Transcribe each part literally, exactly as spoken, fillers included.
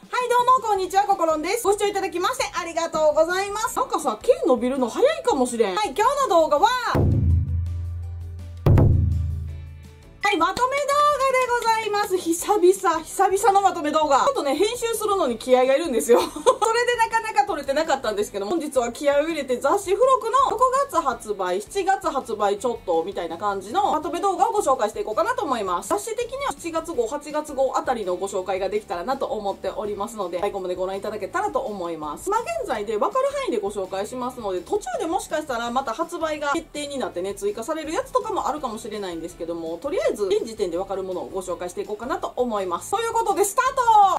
はいどうもこんにちは、こころんです。ご視聴いただきましてありがとうございます。なんかさ、毛伸びるの早いかもしれん。はい、今日の動画ははい、まとめ動画でございます。久々、久々のまとめ動画。ちょっとね、編集するのに気合がいるんですよ。それでなかなか撮れてなかったんですけども、本日は気合を入れて雑誌付録のろくがつ発売、しちがつ発売ちょっとみたいな感じのまとめ動画をご紹介していこうかなと思います。雑誌的にはしちがつごう、はちがつごうあたりのご紹介ができたらなと思っておりますので、最後までご覧いただけたらと思います。今現在で分かる範囲でご紹介しますので、途中でもしかしたらまた発売が決定になってね、追加されるやつとかもあるかもしれないんですけども、とりあえず現時点で分かるものをご紹介していこうかなと思います。ということでスタート。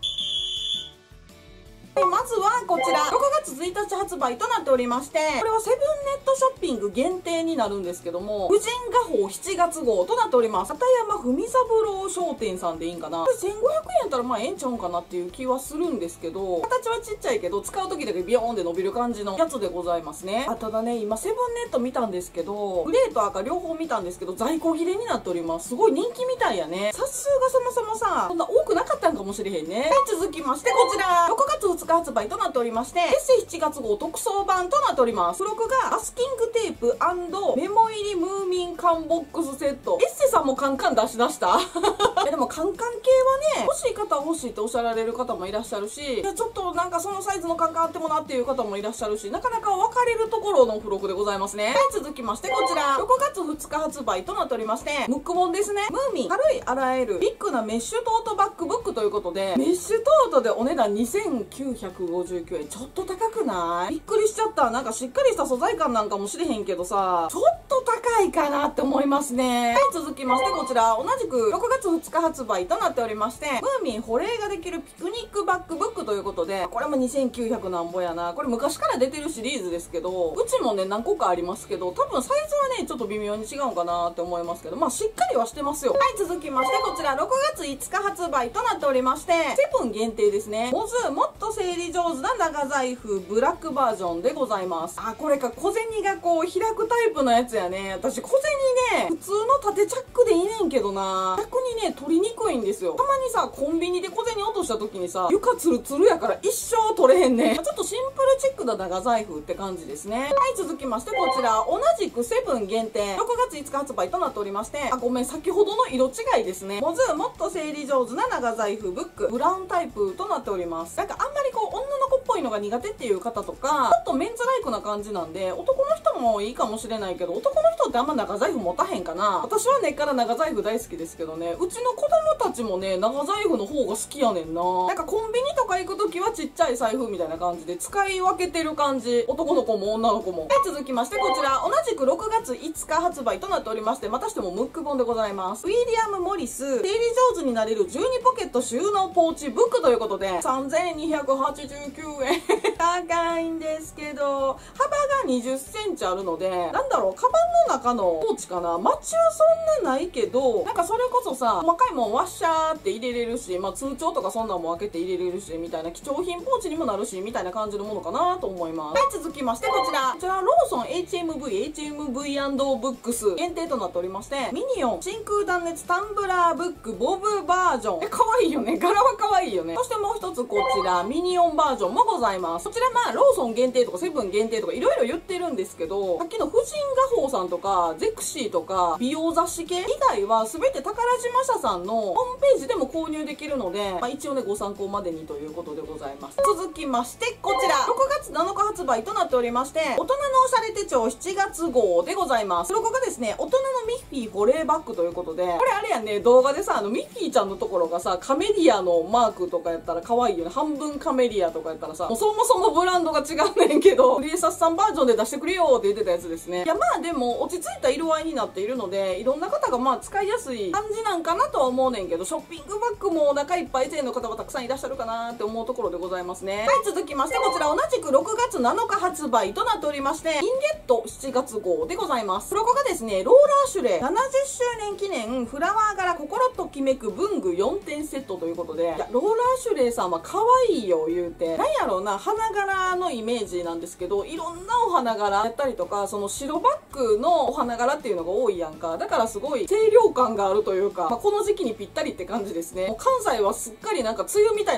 まずはこちらろくがつついたち発売となっておりまして、これはセブンネットショッピング限定になるんですけども、婦人画報しちがつごうとなっております。片山文三郎商店さんでいいんかな。これせんごひゃくえんやったらまあええんちゃうんかなっていう気はするんですけど、形はちっちゃいけど使う時だけビヨーンで伸びる感じのやつでございますね。あ、ただね、今セブンネット見たんですけど、グレーと赤両方見たんですけど在庫切れになっております。すごい人気みたいやね。冊数がそもそもさ、そんな多くなかったんかもしれへんね。はい、続きましてこちらろくがつふつか発売となっておりまして、エッセイしちがつごう特装版となっております。付録がマスキングテープ&メモ入りムーミン缶ボックスセット。エッセさんもカンカン出しだしたでもカンカン系はね、欲しい方は欲しいっておっしゃられる方もいらっしゃるし、いやちょっとなんかそのサイズのカンカンあってもなっていう方もいらっしゃるし、なかなか分かれるところの付録でございますね。はい、続きましてこちらろくがつふつか発売となっておりまして、ムック本ですね。ムーミン軽い洗えるビッグなメッシュトートバッグブックということで、メッシュトートでお値段にせんきゅうひゃくごじゅうきゅうえん、ちょっと高くない？びっくりしちゃった。なんかしっかりした素材感なんかもしれへんけどさ、ちょっと高いかなって思いますね。はい、続きましてこちら同じくろくがつふつか発売となっておりまして、ムーミン保冷ができるピクニックバッグブックということで、これもにせんきゅうひゃくなんぼやな。これ昔から出てるシリーズですけど、うちもね何個かありますけど、多分サイズはねちょっと微妙に違うんかなって思いますけど、まあしっかりはしてますよ。はい、続きましてこちらろくがついつか発売となっておりまして、セブン限定ですね。モズもっと整理上手な長財布ブラックバージョンでございます。あ、これか小銭がこう開くタイプのやつやね。私小銭ね普通の縦チャックでいいねんけどな、逆にね取りにくいんですよ。たまにさコンビニで小銭落とした時にさ、床ツルツルやから一生取れへんね。ちょっとシンプルチックな長財布って感じですね。はい、続きましてこちら同じくセブン限定ろくがついつか発売となっておりまして、あ、ごめん、先ほどの色違いですね。モズもっと整理上手な長財布ブックブラウンタイプとなっております。なんかあんまりこう女の子っぽいのが苦手っていう方とか、ちょっとメンズライクな感じなんで男の人もいいかもしれないけど、男の人ってあんま長財布持たへんかな。私は根っから長財布大好きですけどね、うちの子供たちもね長財布の方が好きやねんな。なんかコンビニとか行く時はちっちゃい財布みたいな感じで使い分けてる感じ、男の子も女の子も。はい、続きましてこちら同じくろくがついつか発売となっておりまして、またしてもムック本でございます。ウィリアム・モリス整理上手になれるじゅうにポケット収納ポーチブックということでさんぜんにひゃくはちじゅうきゅうえん高いんですけど、幅がにじゅっセンチあるので、なんだろう、カバンの中のポーチかな。マチはそんなないけど、なんかそれこそさ、細かいもんワッシャーって入れれるし、まあ通帳とかそんなんも開けて入れれるし、みたいな貴重品ポーチにもなるし、みたいな感じのものかなと思います。はい、続きましてこちら。こちらローソン エイチエムブイ、エイチエムブイ& ブックス限定となっておりまして、ミニオン真空断熱タンブラーブックボブバージョン。え、可愛いよね。柄は可愛いよね。そしてもう一つこちら、ミニオンバージョンもございます。こちらまあ、ローソン限定とかセブン限定とかいろいろ言ってるんですけど、さっきの婦人画報さんとか、ゼクシーとか、美容雑誌系以外は全て宝島社さんのホームページでも購入できるので、まあ、一応ね、ご参考までにということでございます。続きまして、こちら、ろくがつなのか発売となっておりまして、大人のおしゃれ手帳しちがつごうでございます。ロゴがですね、大人のミッフィー保冷バッグということで、これあれやね、動画でさ、あの、ミッフィーちゃんのところがさ、カメリアのマークとかやったら可愛いよね。半分カメリアとかやったらさ、もうそもそもブランドが違うねんけど、クリエサスさんバージョンで出してくれよって言ってたやつですね。いや、まあでも、落ち着いた色合いになっているので、いろんな方がまあ使いやすい感じなんかなとは思うねんけど、ショッピングバッグもお腹いっぱい勢の方はたくさんいらっしゃるかなって思うところでございますね。はい、続きまして、こちら同じくろくがつなのか発売となっておりまして、インゲットしちがつごうでございます。ロゴがですね、ローラーシュレななじゅっしゅうねん記念フラワー柄心ときめく文具よんてんセットということで、いや、ローラーシュレさんは可愛いよ言うて、なんやろうな、花柄のイメージなんですけど、いろんなお花柄やったりとか、その白バッグのお花柄っていうのが多いやんか。だからすごい清涼感があるというか、まあ、この時期にぴったりって感じですね。もう関西はすっかりなんか梅雨みたいになってますけど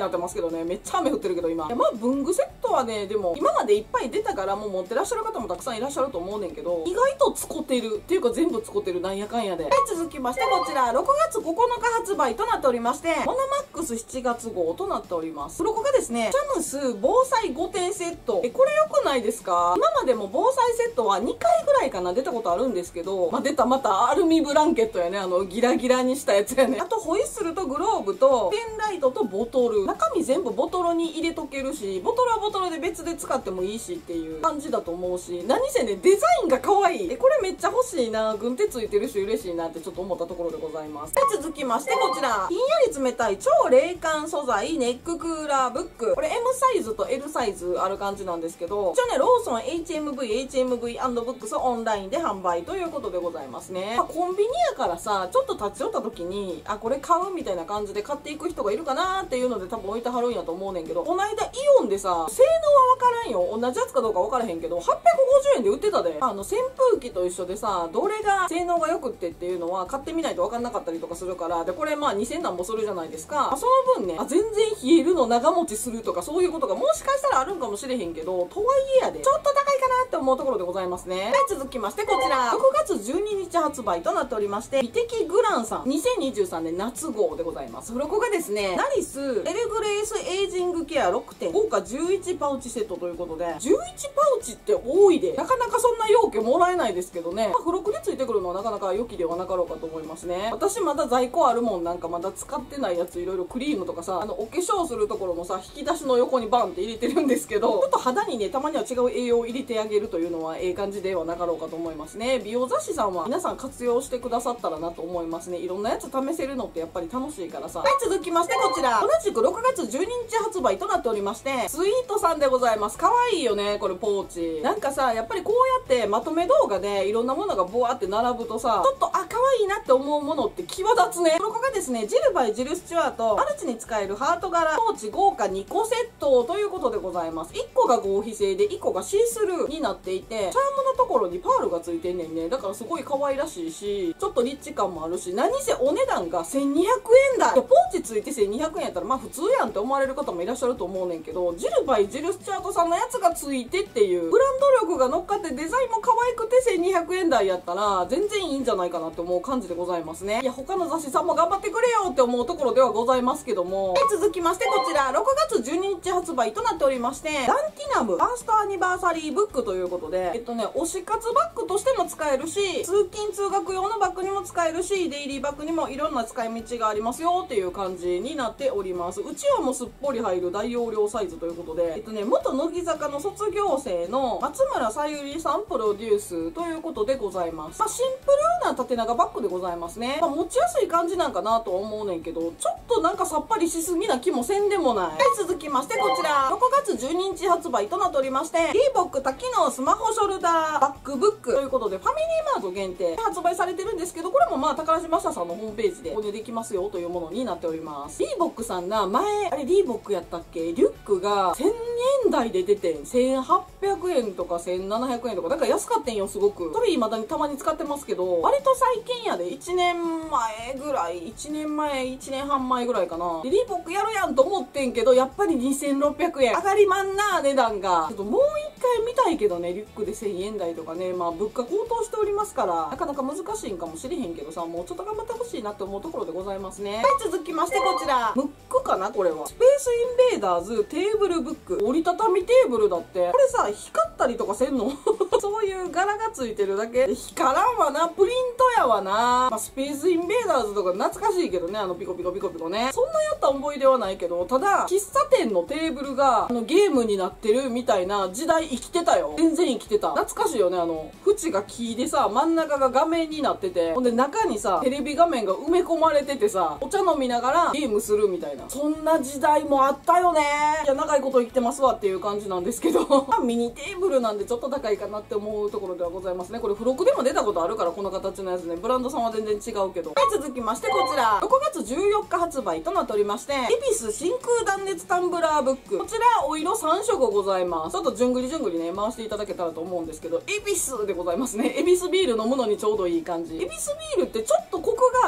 どね、めっちゃ雨降ってるけど今。いやまあ文具セットはね、でも今までいっぱい出たからもう持ってらっしゃる方もたくさんいらっしゃると思うねんけど、意外と使ってるっていうか全部使ってる、なんやかんやで。はい、続きましてこちらろくがつここのか発売となっておりまして、モノマックスしちがつ号となっております。ここがですね、チャムス防災ごていセット。え、これ良くないですか？今までも防災セットはにかいぐらいかな出たことあるんですけど、まあ、出たまたアルミブランケットやね、あのギラギラにしたやつやね。あとホイッスルとグローブとペンライトとボトル、中身全部ボトルに入れとけるし、ボトルはボトルで別で使ってもいいしっていう感じだと思うし、何せねデザインが可愛い。え、これめっちゃ欲しいな、軍手ついてるし嬉しいなってちょっと思ったところでございます。で続きましてこちら、ひんやり冷たい超冷感素材ネッククーラーブック。これ エム サイズと エル サイズある感じなんですけど、一応ねローソン エイチエムブイ エイチエムブイ& ブックスオンラインで販売ということでございますね。まあ、コンビニやからさ、ちょっと立ち寄った時にあこれ買うみたいな感じで買っていく人がいるかなーっていうので多分置いてはるんやと思うねんけど、この間イオンでさ、性能は分からんよ、同じやつかどうか分からへんけどはっぴゃくごじゅうえんで売ってたで。あの扇風機と一緒でさ、どれが性能が良くってっていうのは買ってみないと分かんなかったりとかするから、でこれまあにせんなんぼするじゃないですか。まあ、その分ね、あ全然冷えるの長持ちするとかそういうことがもしかしたらあるんかもしれへんけど、とはいえやでちょっと高いかなって思うところでございますね。はい、続きましてこちらろくがつじゅうににち発売となっておりまして、美的グランさんにせんにじゅうさんねん夏号でございます。ここがですね、ナリスエルグレースエイジングケアろくてん豪華じゅういちパウチセットということで、じゅういちパウチって多いで、なかなかそんな容器もらえないですけどね、まあ、付録でついてくるのはなかなか良きではなかろうかと思いますね。私まだ在庫あるもん、なんかまだ使ってないやついろいろクリームとかさ、あのお化粧するところのさ引き出しの横にバンって入れてるんですけど、ちょっと肌にねたまには違う栄養を入れてあげるというのはええ感じではなかろうかと思いますね。美容雑誌さんは皆さん活用してくださったらなと思いますね。いろんなやつ試せるのってやっぱり楽しいからさ。はい、続きましてこちら同じくろくがつじゅうににち発売となっておりまして、スイートさんでございます。可愛いよねこれポーチ。なんかさやっぱりこうやってまとめ動画でいろんなものがボワって並ぶとさ、ちょっとあ可愛いなって思うものって際立つね。ここがですね、ジルバイジルスチュアートマルチに使えるハート柄ポーチ豪華にこセットということでございます。いっこが合皮製でいっこがシースルーになっていて、チャームのところにパールがついてんねんね。だからすごい可愛らしいし、ちょっとリッチ感もあるし、何せお値段がせんにひゃくえん台。いやポーチついてせんにひゃくえんやったらまあ普通やんって思われる方もいらっしゃると思うねんけど、ジルバイジルスチュアートさんのやつがついてっていうブランド力が乗っかってデザインも可愛くてせんにひゃくえん台やったら全然いいんじゃないかなって思う感じでございますね。いや他の雑誌さんも頑張ってくれよって思うところではございますけども、続きましてこちらろくがつじゅうににち発売となっておりまして、ランティナムファーストアニバーサリーブックということで、えっとね推し活バッグとしても使えるし、通勤通学用のバッグにも使えるし、デイリーバッグにもいろんな使い道がありますよっていう感じになっております。うちわもすっぽり入る大容量サイズということで、えっとね元乃木坂の卒業生の松村さゆりさんプロデュースということでございます。まあ、シンプルな縦長バッグでございますね。まあ、持ちやすい感じなんかなとは思うねんけど、ちょっとなんかさっぱりしすぎな気もせんでもない。はい、続きましてこちらろくがつじゅうににち発売となっておりまして、リーボック多機能スマホショルダーバックブックということでファミリーマート限定で発売されてるんですけど、これもまあ宝島社さんのホームページで購入できますよというものになっております。リーボックさんが前あれリーボックやったっけ、リュックがせんえん台で出てせんはっぴゃくえんとかせんななひゃくえんとか、だから安かったんよすごく。それ未だにたまに使ってますけど、割と最近やでいちねんまえぐらい、いちねんまえいちねんはん前ぐらいかな。でリーボックやるやんと思ってんけど、やっぱりにせんろっぴゃくえん上がりまんな値段が。ちょっともう一回見たいけどね、リュックでせんえん台とかね、まあ物価高騰しておりますからなかなか難しいんかもしれへんけどさ、もうちょっと頑張ってほしいなって思うところでございますね。はい、続きましてこちらムックかな、これはスペースインベーダーズテーブルブック折りたたみテーブルだって。これさ光ったりとかせんのそういう柄がついてるだけで光らんわな、プリントやわな。まあ、スペースインベーダーズとか懐かしいけどね、あのピコピコピコピコね、そんなやった思い出はないけど、ただ喫茶店のテーブルがあのゲームになってるみたいな時代生きてたよ。全然生きてた。懐かしいよね。あの縁が木でさ、真ん中が画面になってて、ほんで中にさテレビ画面が埋め込まれててさ、お茶飲みながらゲームするみたいな、そんな時代もあったよね。いや長いこと生きてますわっていう感じなんですけどミニテーブルなんでちょっと高いかなって思うところではございますね。これ付録でも出たことあるから、この形のやつね。ブランドさんは全然違うけど。はい、続きましてこちらろくがつじゅうよっか発売となっておりまして、エビス真空断熱タンブラーブック。こちらお色さんしょくございます。ちょっとじゅんぐりじゅんぐりね回していただけたらと思うんですけど、エビスでございますね。エビスビール飲むのにちょうどいい感じ。エビスビールってちょっとコクがあ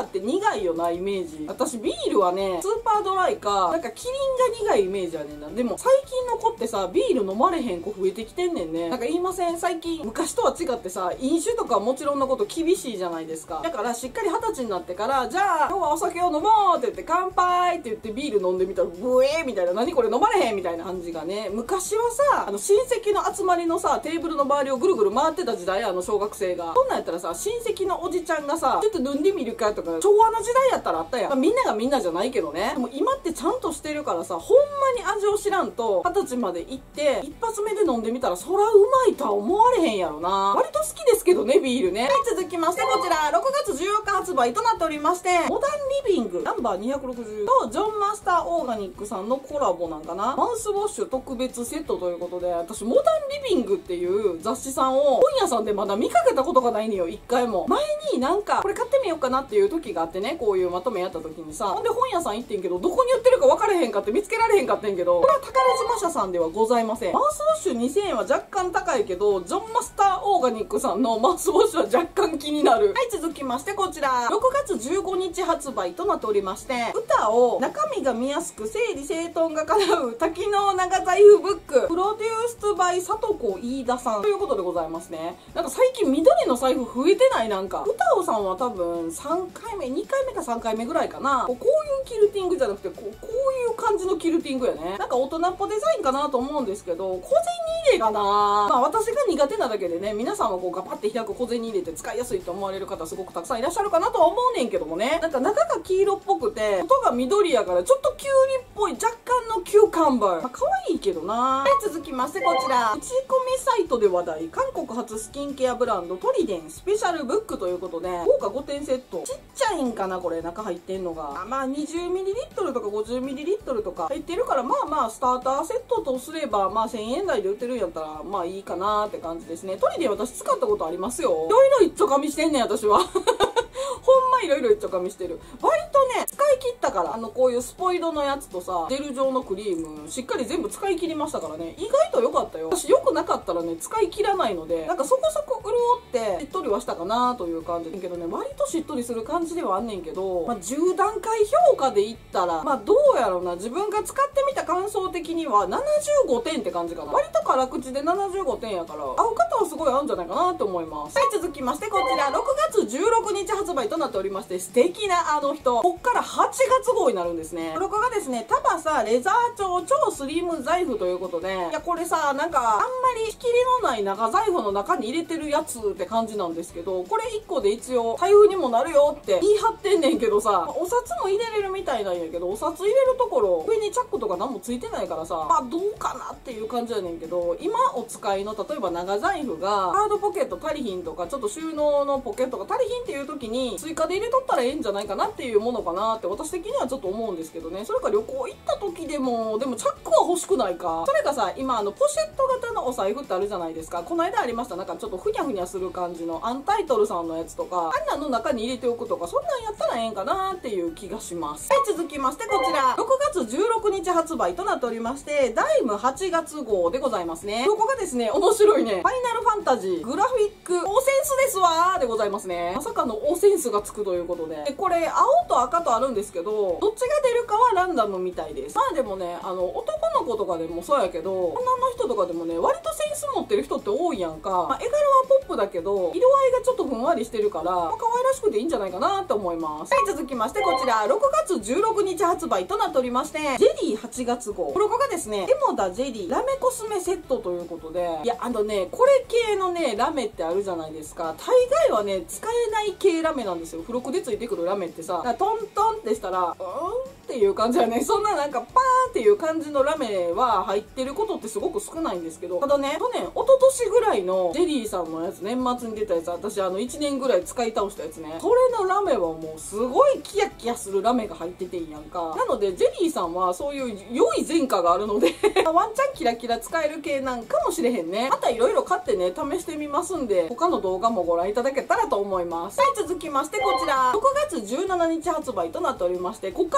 ラって苦いよなイメージ。私ビールはねスーパードライかなんかキリンが苦いイメージやねんな。でも最近の子ってさビール飲まれへん子増えてきてんねんね。なんか言いません、最近昔とは違ってさ飲酒とかもちろんのこと厳しいじゃないですか。だからしっかり二十歳になってからじゃあ今日はお酒を飲もうって言って乾杯って言ってビール飲んでみたらブエーみたいな、何これ飲まれへんみたいな感じがね。昔はさあの親戚の集まりのさテーブルの周りをぐるぐる回ってた時代、あの小学生がそんなんやったらさ親戚のおじちゃんがさちょっと飲んでみるかとか昭和の時代やったらあったやん、まあ、みんながみんなじゃないけどね。でも今ってちゃんとしてるからさほんまに味を知らんと二十歳まで行って一発目で飲んでみたらそらうまいとは思われへんやろな。割と好きですけどねビールね。はい、続きましてこちらろくがつじゅうよっか発売となっておりまして、モダンリビングナンバーにひゃくろくじゅうとジョンマスターオーガニックさんのコラボなんかな、マウスウォッシュ特別セットということで、私モダンリビングっていう雑誌さんを本屋さんでまだ見かけたことがないのよ、一回も。前になんかこれ買ってみようかなっていう時があってね、こういうまとめやった時にさ、ほんで本屋さん行ってんけどどこに売ってるか分からへんかって見つけられへんかってんけど、これは宝島社さんではございません。マウスウォッシュにせんえんは若干高いけどジョンマスターオーガニックさんのマウスウォッシュは若干気になる。はい、続きましてこちらろくがつじゅうごにち発売となっておりまして、歌を中身が見やすく整理整頓が叶う多機能長財布ブックプロデューストバイさとこ飯田さんということでございますね。なんか最近緑の財布増えてない？なんか歌おさんは多分さんかいめにかいめかさんかいめぐらいかな、こういうキルティングじゃなくてこうこういう感じのキルティングやね。なんか大人っぽデザインかなと思うんですけど、小銭入れがな、まあ私が苦手なだけでね、皆さんはこうガパって開く小銭入れて使いやすいと思われる方すごくたくさんいらっしゃるかなとは思うねんけどもね、なんか中が黄色っぽくて外が緑やからちょっとキュウリっぽい若干のキューカンバー、まあ可愛いけどな。はい、続きましてこちら打ち込みサイトで話題韓国発スキンケアブランドトリデンスペシャルブックということで豪華ごてんセット、ちっちゃいんかなこれ中入ってんのが、まあ にじゅうミリリットル とか ごじゅうミリリットル とか入ってるから、まあまあスターターセットとすればまあせんえん台で売ってるんやったらまあいいかなって感じですね。トリデン私使ったことありますよ。いろいろ一丁噛みしてんねん私はほんまいろいろ一丁噛みしてる。割とね使い切ったから、あのこういうスポイドのやつとさジェル状のクリームしっかり全部使い切りましたからね、意外と良かったよ。私良くなかったらね使い切らないので、なんかそこそこ潤ってしっとりはしたかなという感じだけどね、割としっとりする感じではあんねんけど、まあ、じゅうだんかい評価で言ったらまあどうやろうな、自分が使ってみた感想的にはななじゅうごてんって感じかな。割と辛口でななじゅうごてんやから合う方はすごい合うんじゃないかなと思います。はい、続きましてこちらろくがつじゅうろくにち発売となっておりまして、素敵なあの人、こっからはちがつ号になるんですね。これがですねタバサレザー調超スリム財布ということで、いやこれさなんかあんまり仕切りのない長財布の中に入れてるやつって感じなんですけど、これいっこで一応財布にもなるよって言い張ってんねんけどさ、お札も入れれるみたいなんやけど、お札入れるところ上にチャックとか何もついてないからさ、まあどうかなっていう感じやねんけど、今お使いの例えば長財布がハードポケット足りひんとかちょっと収納のポケットが足りひんっていう時に追加で入れとったらええんじゃないかなっていうものかなって私的にはちょっと思うんですけどね。それか旅行行った時でもでもチャックは欲しくないか。それがさ今あのポシェット型のお財布ってあるじゃないですか。この間ありましたなんかちょっとふにゃふにゃする感じのアンタイトルさんのやつとか、あんなの中に入れておくとか、そんなんやったらええんかなっていう気がします。はい、続きましてこちらろくがつじゅうろくにち発売となっておりまして、ダイムはちがつ号でございますね。ここがですね面白いね、ファイナルファンタジーグラフィックオーセンスですわーでございますね。まさかのオーセンスがつくということで、でこれ青と赤とあるんですけどどっちが出るかはランダムみたいです。まあでもねあの男の子とかでもそうやけど女の人とかでもね割とセンス持ってる人って多いやんか、まあ、絵柄はポップだけど色合いがちょっとふんわりしてるから、まあ、可愛らしくていいんじゃないかなと思います。はい、続きましてこちらろくがつじゅうろくにち発売となっておりまして、ジェリーはちがつ号、これがですねエモダジェリーラメコスメセットということで、いやあのねこれ系のねラメってあるじゃないですか。大概はね使えない系ラメなんですよ。付録でついてくるラメってさ、トントンってしたらうーんっていう感じはね、そんななんかパーンっていう感じのラメは入ってることってすごく少ないんですけど、ただね去年一昨年ぐらいのジェリーさんのやつ、年末に出たやつ、私あのいちねんぐらい使い倒したやつね、それのラメはもうすごいキヤキヤするラメが入っててんやんか。なのでジェリーさんはそういう良い前科があるのでワンチャンキラキラ使える系なんかもしれへんね。またいろいろ買ってね試してみますんで、他の動画もご覧いただけたらと思います。はい、続きましてこちらろくがつじゅうしちにち発売となっておりまして、こっからと美容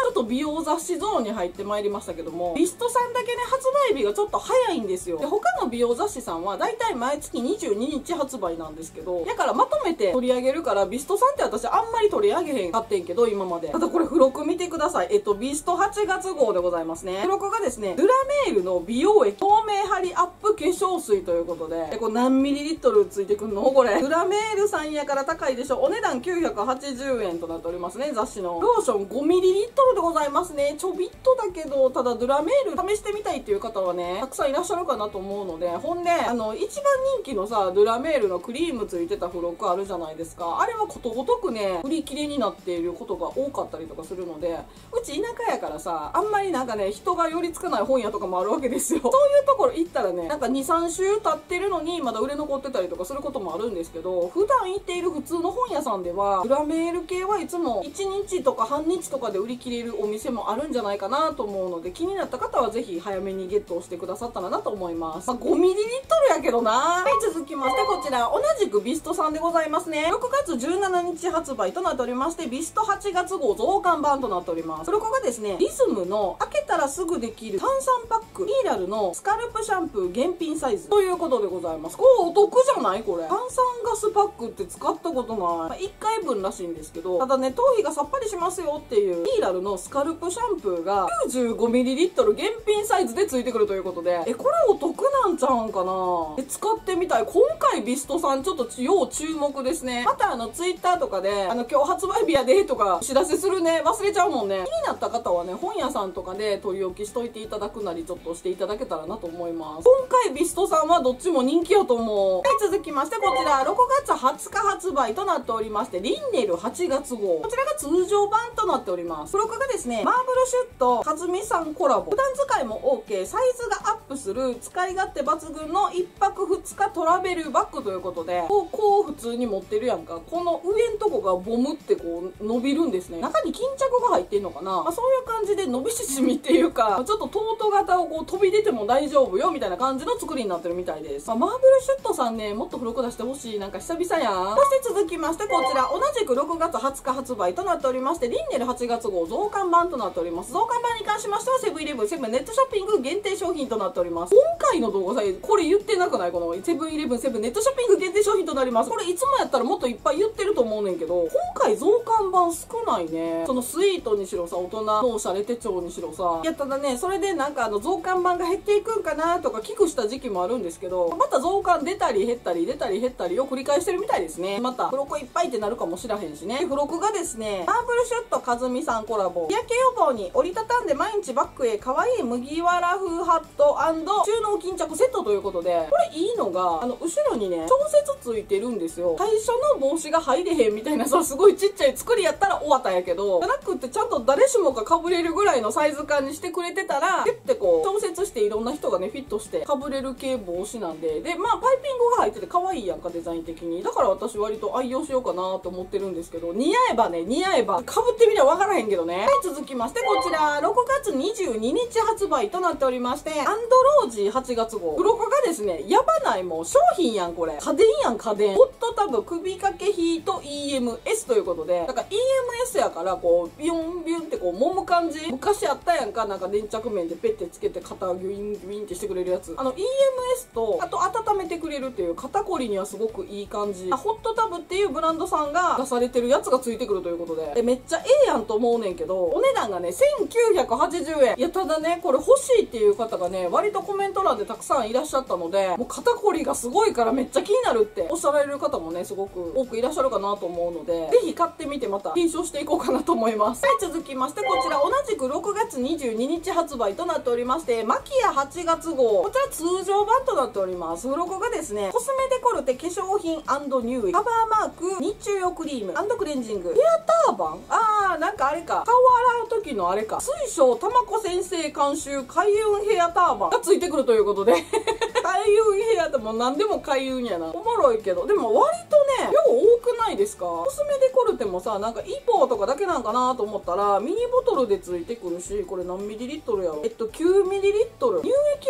容雑誌ゾーンに入ってまいりましたけども、ビストさんだけね、発売日がちょっと早いんですよ。で、他の美容雑誌さんはだいたい毎月にじゅうににち発売なんですけど、だからまとめて取り上げるから、ビストさんって私あんまり取り上げへんかってんけど、今まで。ただこれ付録見てください。えっと、ビストはちがつ号でございますね。付録がですね、ドゥラメールの美容液透明ハリアップ化粧水ということで、でこれ何ミリリットルついてくんのこれ。ドゥラメールさんやから高いでしょ。お値段きゅうひゃくはちじゅうえんとなっておりますね、雑誌の。ローションごミリリットルでございますね。ちょびっとだけど、ただドゥラメール試してみたいっていう方はね、たくさんいらっしゃるかなと思うので、ほんで、あの、一番人気のさ、ドゥラメールのクリームついてた付録あるじゃないですか。あれはことごとくね、売り切れになっていることが多かったりとかするので、うち田舎やからさ、あんまりなんかね、人が寄りつかない本屋とかもあるわけですよ。そういうところ行ったらね、なんかに、さん週経ってるのにまだ売れ残ってたりとかすることもあるんですけど、普段行っている普通の本屋さんでは、ドゥラメール系はいつもいちにちとか半日とかで売り切れるお店もあるんじゃないかなと思うので、気になった方はぜひ早めにゲットをしてくださったらなと思います。まあ、ごミリリットルやけどな。はい、続きましてこちら、同じくビストさんでございますね。ろくがつじゅうしちにち発売となっておりまして、ビストはちがつ号増刊版となっております。付録がですね、リズムの開けたらすぐできる炭酸パック、ミーラルのスカルプシャンプー現品サイズということでございます。これお得じゃないこれ。炭酸ガスパックって使ったことない。まあ、いっかいぶんらしいんですけど、ただね、頭皮がさっぱりしますよっていうミーラルのスカルプシャンプーが きゅうじゅうごミリリットル 現品サイズでついてくるということで、え、これお得なんちゃうんかな。え、使ってみたい。今回ビストさんちょっと要注目ですね。またあのツイッターとかで、あの今日発売日やでとかお知らせするね、忘れちゃうもんね。気になった方はね、本屋さんとかで取り置きしといていただくなりちょっとしていただけたらなと思います。今回ビストさんはどっちも人気やと思う。はい、続きましてこちらろくがつはつか発売となっておりまして、リンネルはちがつ号。こちらが通常版となっております。付録がですね、マーブルシュットかずみさんコラボ。普段使いも OK、サイズがアップする使い勝手抜群のいっぱくふつかトラベルバッグということで、こう、こう普通に持ってるやんか。この上んとこがボムってこう伸びるんですね。中に巾着が入ってんのかな、まあ、そういう感じで伸び縮みっていうか、ちょっとトート型をこう飛び出ても大丈夫よみたいな感じの作りになってるみたいです。まあ、マーブルシュットさんね、もっと付録出してほしい。なんか久々やん。そして続きましてこちら、同じくろくがつはつか発売となっておりまして、リンネルはちがつ号増刊版となっております。増刊版に関しましてはセブンイレブン、セブンネットショッピング限定商品となっております。今回の動画さ、これ言ってなくない？このセブンイレブン、セブンネットショッピング限定商品となります。これいつもやったらもっといっぱい言ってると思うねんけど、今回増刊版少ないね。そのスイートにしろさ、大人のおしゃれ手帳にしろさ。いや、ただね、それでなんかあの増刊版が減っていくんかなとか危惧した時期もあるんですけど、また増刊出たり減ったり出たり減ったりを繰り返してるみたいですね。また付録いっぱいってなるかもしらへんしね。付録がですね、マーブルシュットかずみさんコラボ、日焼け予防に折りたたんで毎日バッグへ可愛い麦わら風ハット&収納巾着セットということで、これいいのが、あの後ろにね、調節ついてるんですよ。最初の帽子が入れへんみたいなさ、すごいちっちゃい作りやったら終わったんやけど、じゃなくってちゃんと誰しもが被れるぐらいのサイズ感にしてくれてたら、ピュッてこう調節していろんな人がねフィットして被れる系帽子なんで、でまあパイピングが入ってて可愛いやんか、デザイン的に。だから私割と愛用しようかなと思ってるんですけど、似合えばね、似合えば被ってみりゃ分からへんけどね。はい、続きましてこちらろくがつにじゅうににち発売となっておりまして、アンドロージーはちがつ号。付録がですね、やばない、もう商品やんこれ。家電やん家電。ホットタブ首掛けヒート イーエムエス ということで、だから イーエムエス やからこうビヨンビヨンってこう揉む感じ。昔あったやんか、なんか粘着面でペッてつけて肩をギュインギュインってしてくれるやつ。あの イーエムエス とあと温めてくれるっていう肩こりにはすごくいい感じ。ホットタブっていうブランドさんが出されてるやつがついてくるということで、でめっちゃええやんと思うねんけど、お値段がねせんきゅうひゃくはちじゅうえん。いや、ただね、これ欲しいっていう方がね割とコメント欄でたくさんいらっしゃったので、もう肩こりがすごいからめっちゃ気になるっておっしゃられる方もねすごく多くいらっしゃるかなと思うので、ぜひ買ってみてまた検証していこうかなと思います。はい、続きましてこちら同じくろくがつにじゅうににち発売となっておりまして、マキアはちがつ号。こちら通常版となっております。付録がですね、コスメデコルテ化粧品&乳液、カバーマーク、日中用クリーム&クレンジング、ヘアターバン、あーなんかあれか、顔洗う時のあれか、水晶玉子先生監修開運ヘアターバンがついてくるということで開運ヘアってもう何でも開運やな。おもろいけど、でも割とね量多くないですか？コスメデコルテもさ、なんかいっぽんとかだけなんかなと思ったらミニボトルでついてくるし、これ何ミリリットルやろ、えっときゅうミリリットル、乳液はいっぽ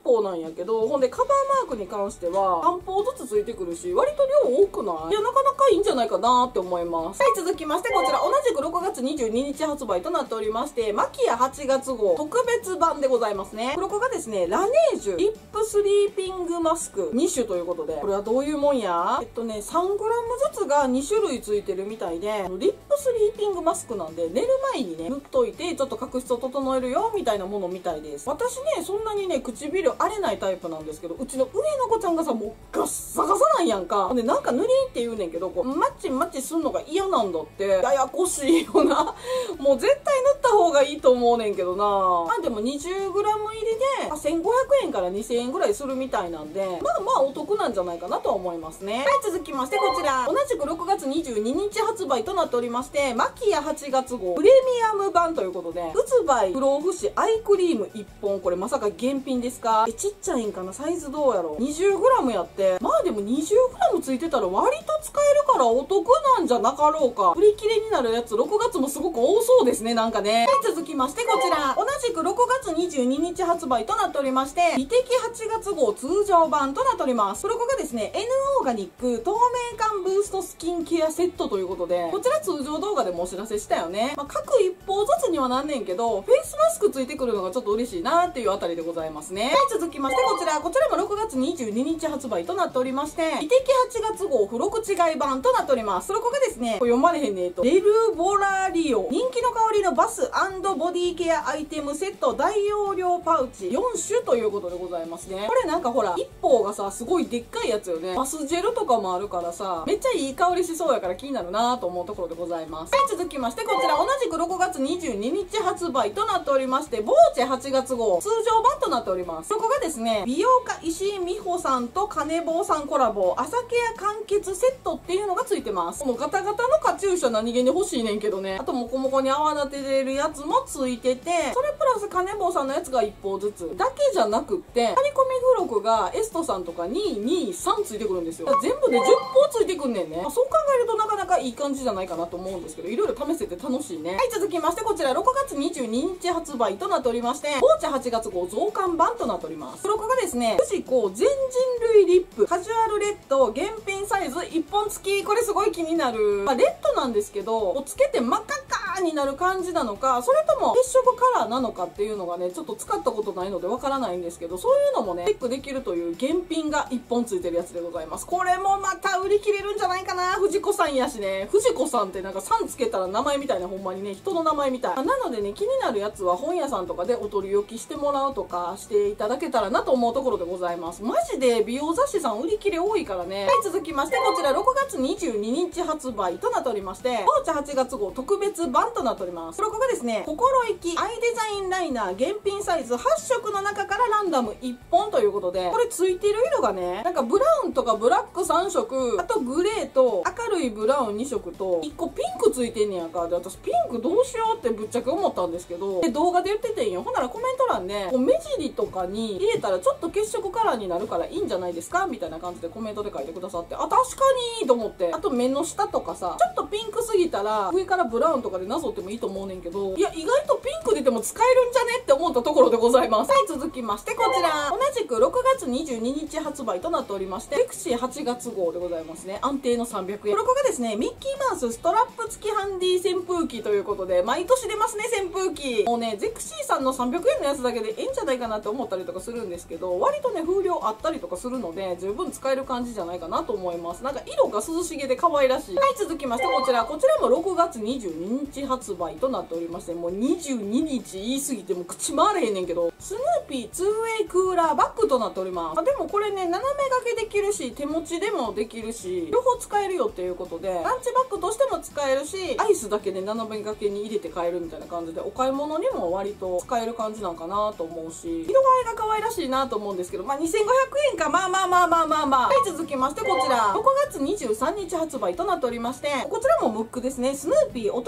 方なんやけど、ほんでカバーマークに関してはさんぽうずつついてくるし、割と量多くない？いや、なかなかいいんじゃないかなって思います。はい、続きましてこちら同じくろくがつにじゅうににち発売となっておりまして、マキアはちがつ号特別版でございますね。付録がですね、ラネージュリップスリーピングマスクに種ということで、これはどういうもんや？えっとね、さんグラムずつがに種類ついてるみたいで、リップスリーピングマスクなんで、寝る前にね、塗っといて、ちょっと角質を整えるよ、みたいなものみたいです。私ね、そんなにね、唇荒れないタイプなんですけど、うちの上の子ちゃんがさ、もうガッサガサなんやんか。ほんで、なんか塗りって言うねんけど、こう、マッチマッチすんのが嫌なんだって、ややこしいよな。もう絶対塗った方がいいと思うねんけどな。まあでも にじゅうグラム 入りで、せんごひゃくえんからにせんえんぐらいするみたいなんで、まあまあお得なんじゃないかなとは思いますね。はい、続きましてこちら、同じくろくがつにじゅうににち発売となっておりまして、マキアはちがつ号プレミアム版ということで、うつばい不老不死アイクリームいっぽん、これまさか現品ですか？え、ちっちゃいんかな？サイズどうやろ？ にじゅうグラム やって、まあでも にじゅうグラム ついてたら割と使えるからお得なんじゃなかろうか。売り切れになるやつろくがつもすごく多そうですね、なんかね。はい、続きましてこちら、同じくろくがつにじゅうににち発売となっておりまして、美的はちがつ号通常版となっております。付録がですね、N オーガニック透明感ブーストスキンケアセットということで、こちら通常動画でもお知らせしたよね。まあ、各一方ずつにはなんねんけど、フェイスマスクついてくるのがちょっと嬉しいなっていうあたりでございますね。はい、続きましてこちら、こちらもろくがつにじゅうににち発売となっておりまして、美的はちがつ号付録違い版となっております。付録がですね、これ読まれへんねえと、レルボラリオ人気の香りのバス&ボディケアアイテムセット大容量パウチよんしゅということでございますね。これなんかほら、一方がさ、すごいでっかいやつよね。バスジェルとかもあるからさ、めっちゃいい香りしそうやから気になるなと思うところでございます。はい、続きましてこちら、同じくろくがつにじゅうににち発売となっておりまして、ボーチェはちがつ号通常版となっております。ここがですね、美容家石井美穂さんと金坊さんコラボ朝ケア完結セットっていうのがついてます。もうガタガタのカチューシャ何気に欲しいねんけどね。あとモコモコに泡立てれるやつもついてて、それプラス金坊さんのやつがいっぽうずつだけじゃなくって、張り込み付録がエストさんとかににさんついてくるんですよ。全部でじゅっぽうついてくんねんね。まあ、そう考えるとなかなかいい感じじゃないかなと思うんですけど、いろいろ試せて楽しいね。はい、続きましてこちらろくがつにじゅうににち発売となっておりまして、ボーチェはちがつ号増刊版となっております。付録がですね、富士子全人類リップカジュアルレッド現品サイズいっぽん付き。これすごい気になる。まあ、レッドなんですけど、つけて真っ赤っかになる感じなのか、それとも血色カラーなのかっていうのがね、ちょっと使ったことないのでわからないんですけど、そういうのもね、チェックできるという現品がいっぽんついてるやつでございます。これもまた売り切れるんじゃないかな。藤子さんやしね。藤子さんってなんかさんつけたら名前みたいな、ほんまにね、人の名前みたい。なのでね、気になるやつは本屋さんとかでお取り置きしてもらうとかしていただけたらなと思うところでございます。マジで美容雑誌さん売り切れ多いからね。はい、続きましてこちらろくがつにじゅうににち発売となっておりまして、ボーチェはちがつ号特別版となっております。付録がですね、心意気アイデザインライナー現品サイズはっしょくの中からランダムいっぽんということで、これついてる色がね、なんかブラウンとかブラックさんしょく、あとグレーと明るいブラウンにしょくといっこピンクついてんねやんか。で、私ピンクどうしようってぶっちゃけ思ったんですけど、で動画で言っててんよ。ほんならコメント欄で、こう目尻とかに入れたらちょっと血色カラーになるからいいんじゃないですかみたいな感じでコメントで書いてくださって、あ、確かにと思って。あと目の下とかさ、ちょっとピンクすぎたら上からブラウンとかでなぞってもいいと思うねんけど、いや意外とピンク出ても使えるんじゃねって思ったところでございます。はい、続きましてこちら、同じくろくがつにじゅうににち発売となっておりまして、セクシーはちがつ号でございますね。安定のさんびゃくえん。これがですね、ミッキーマウスストラップ付きハンディ扇風機ということで、毎年出ますね、扇風機。もうね、ゼクシーさんのさんびゃくえんのやつだけでええんじゃないかなって思ったりとかするんですけど、割とね、風量あったりとかするので、十分使える感じじゃないかなと思います。なんか色が涼しげで可愛らしい。はい、続きましてこちら、こちらもろくがつにじゅうににち発売となっておりまして、もうにじゅうににち言い過ぎてもう口回れへんねんけど、スヌーピーツーウェイクーラーバッグとなっております。あ、でもこれね、斜め掛けできるし、手持ちでもできるし、両方使えるよっていうことで、ランチバッグとしても使えるし、アイスだけで斜め掛けに入れて買えるみたいな感じで、お買い物にも割と使える感じなんかなと思うし、色合いが可愛らしいなと思うんですけど、まあにせんごひゃくえんか、まあまあまあまあまあまあ。はい、続きましてこちら、ろくがつにじゅうさんにち発売となっておりまして、こちらもムックですね。スヌーピー大人のス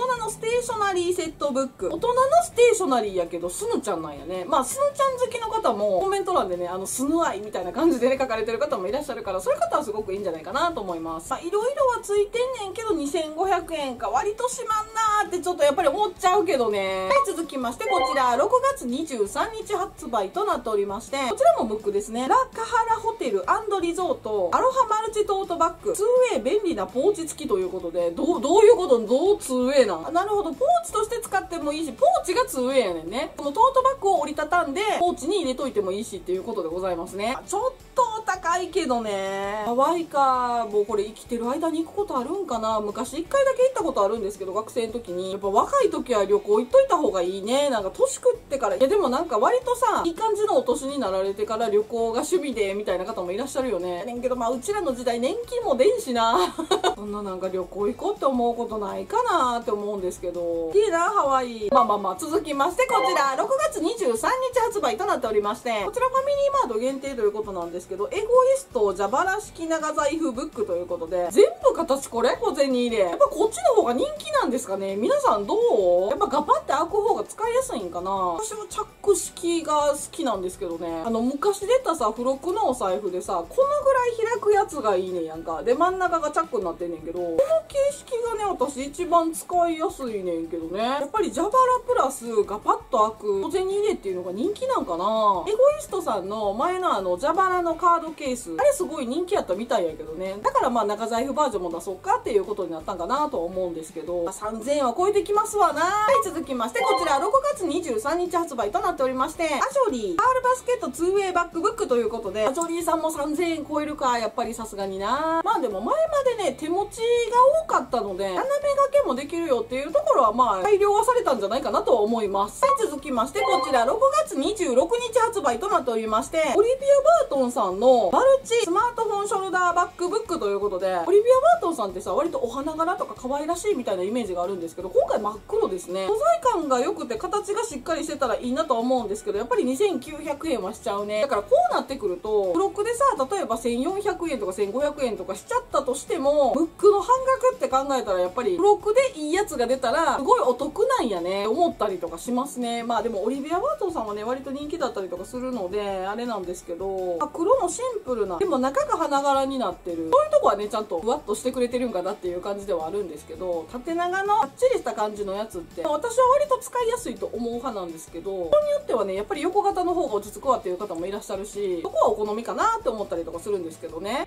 テーショナリーセットブック。大人のステーショナリーやけど、スヌちゃんなんやね。まあ、スヌちゃん好きの方も、コメント欄でね、あの、スヌ愛みたいな感じでね、書かれてる方もいらっしゃるから、そういう方はすごくいいんじゃないかなと思います。まあ、いろいろはついてんねんけど、にせんごひゃくえんか、割としまんなーってちょっとやっぱり思っちゃうけどね。はい、続きまして、こちら、ろくがつにじゅうさんにち発売となっておりまして、こちらもブックですね。ラ・カハラホテル&リゾート、アロハマルチトートバッグ、ツーウェイ便利なポーチ付きということで、どう、どういうことどう ツーウェイ なんなるほど、ポーチとして使ってもいいし、ポーチが ツーウェイ やねんね。このトートバッグを折りたたんで、ポーチに入れといてもいいしっていうことでございますね。ちょっとお高いけどね。ハワイか、もうこれ生きてる間に行くことあるんかな。昔一回だけ行ったことあるんですけど、学生の時に。やっぱ若い時は旅行行っといた方がいいね。なんか年食ってから。いやでもなんか割とさ、いい感じのお年になられてから旅行が趣味でみたいな方もいらっしゃるよね。ねんけどまあうちらの時代年金も出んしな。そんななんか旅行行こうって思うことないかなって思うんですけど。いいな、ハワイ。まあまあまあ、続きましてこちら、ろくがつにじゅうさんにち発売となっておりまして、こちらファミリーマート限定ということなんですけど、エゴイスト蛇腹式長財布ブックということで、全部形これ小銭入れ。やっぱこっちの方が人気なんですかね。皆さんどう？やっぱガパって開く方が使いやすいんかな。私はチャック式が好きなんですけどね。あの、昔出たさ、付録のお財布でさ、このぐらい開くやつがいいねんやんか。で、真ん中がチャックになってんねんけど、この形式がね、私一番使いやすいねんけどね。やっぱり蛇腹プラスガパッと開く小銭入れっていうのが人気なんかな。エゴイストさんの前のあの蛇腹のカードケース、あれすごい人気やったみたいやけどね。だからまあ長財布バージョンも出そうかっていうことになったんかなと思うんですけど、さんぜんえんは超えてきますわな。はい、続きましてこちらろくがつにじゅうさんにち発売となっておりまして、アジョリー R バスケット ツーウェイ バックブックということで、アジョリーさんもさんぜんえん超えるか、やっぱりさすがにな。まあでも前までね、手持ちが多かったので、斜め掛けもできるよっていうところはまあ改良はされたんじゃないかなと思います。はい、続きましてこちらろくがつにじゅうろくにち発売となっておりまして、オリビア・バートンさんのマルチスマートフォンショルダーバックブックということで、オリビア・バートンさんってさ、割とお花柄とか可愛らしいみたいなイメージがあるんですけど、今回真っ黒ですね。素材感が良くて形がしっかりしてたらいいなとは思うんですけど、やっぱりにせんきゅうひゃくえんはしちゃうね。だからこうなってくると、付録でさ、例えばせんよんひゃくえんとかせんごひゃくえんとかしちゃったとしても、ブックの半額って考えたらやっぱり付録でいいやつが出たら、すごいお得なんやね、思ったりとかしますね。まあでもオリビア・バートンさんはね、割と人気だったりとかするので、あれなんですけど、黒のシンプルな、でも中が花柄になってる。そういうとこはね、ちゃんとふわっとしてくれてるんかなっていう感じではあるんですけど、縦長のあっちりした感じのやつって、私は割と使いやすいと思う派なんですけど、人によってはね、やっぱり横型の方が落ち着くわっていう方もいらっしゃるし、そこはお好みかなって思ったりとかするんですけどね。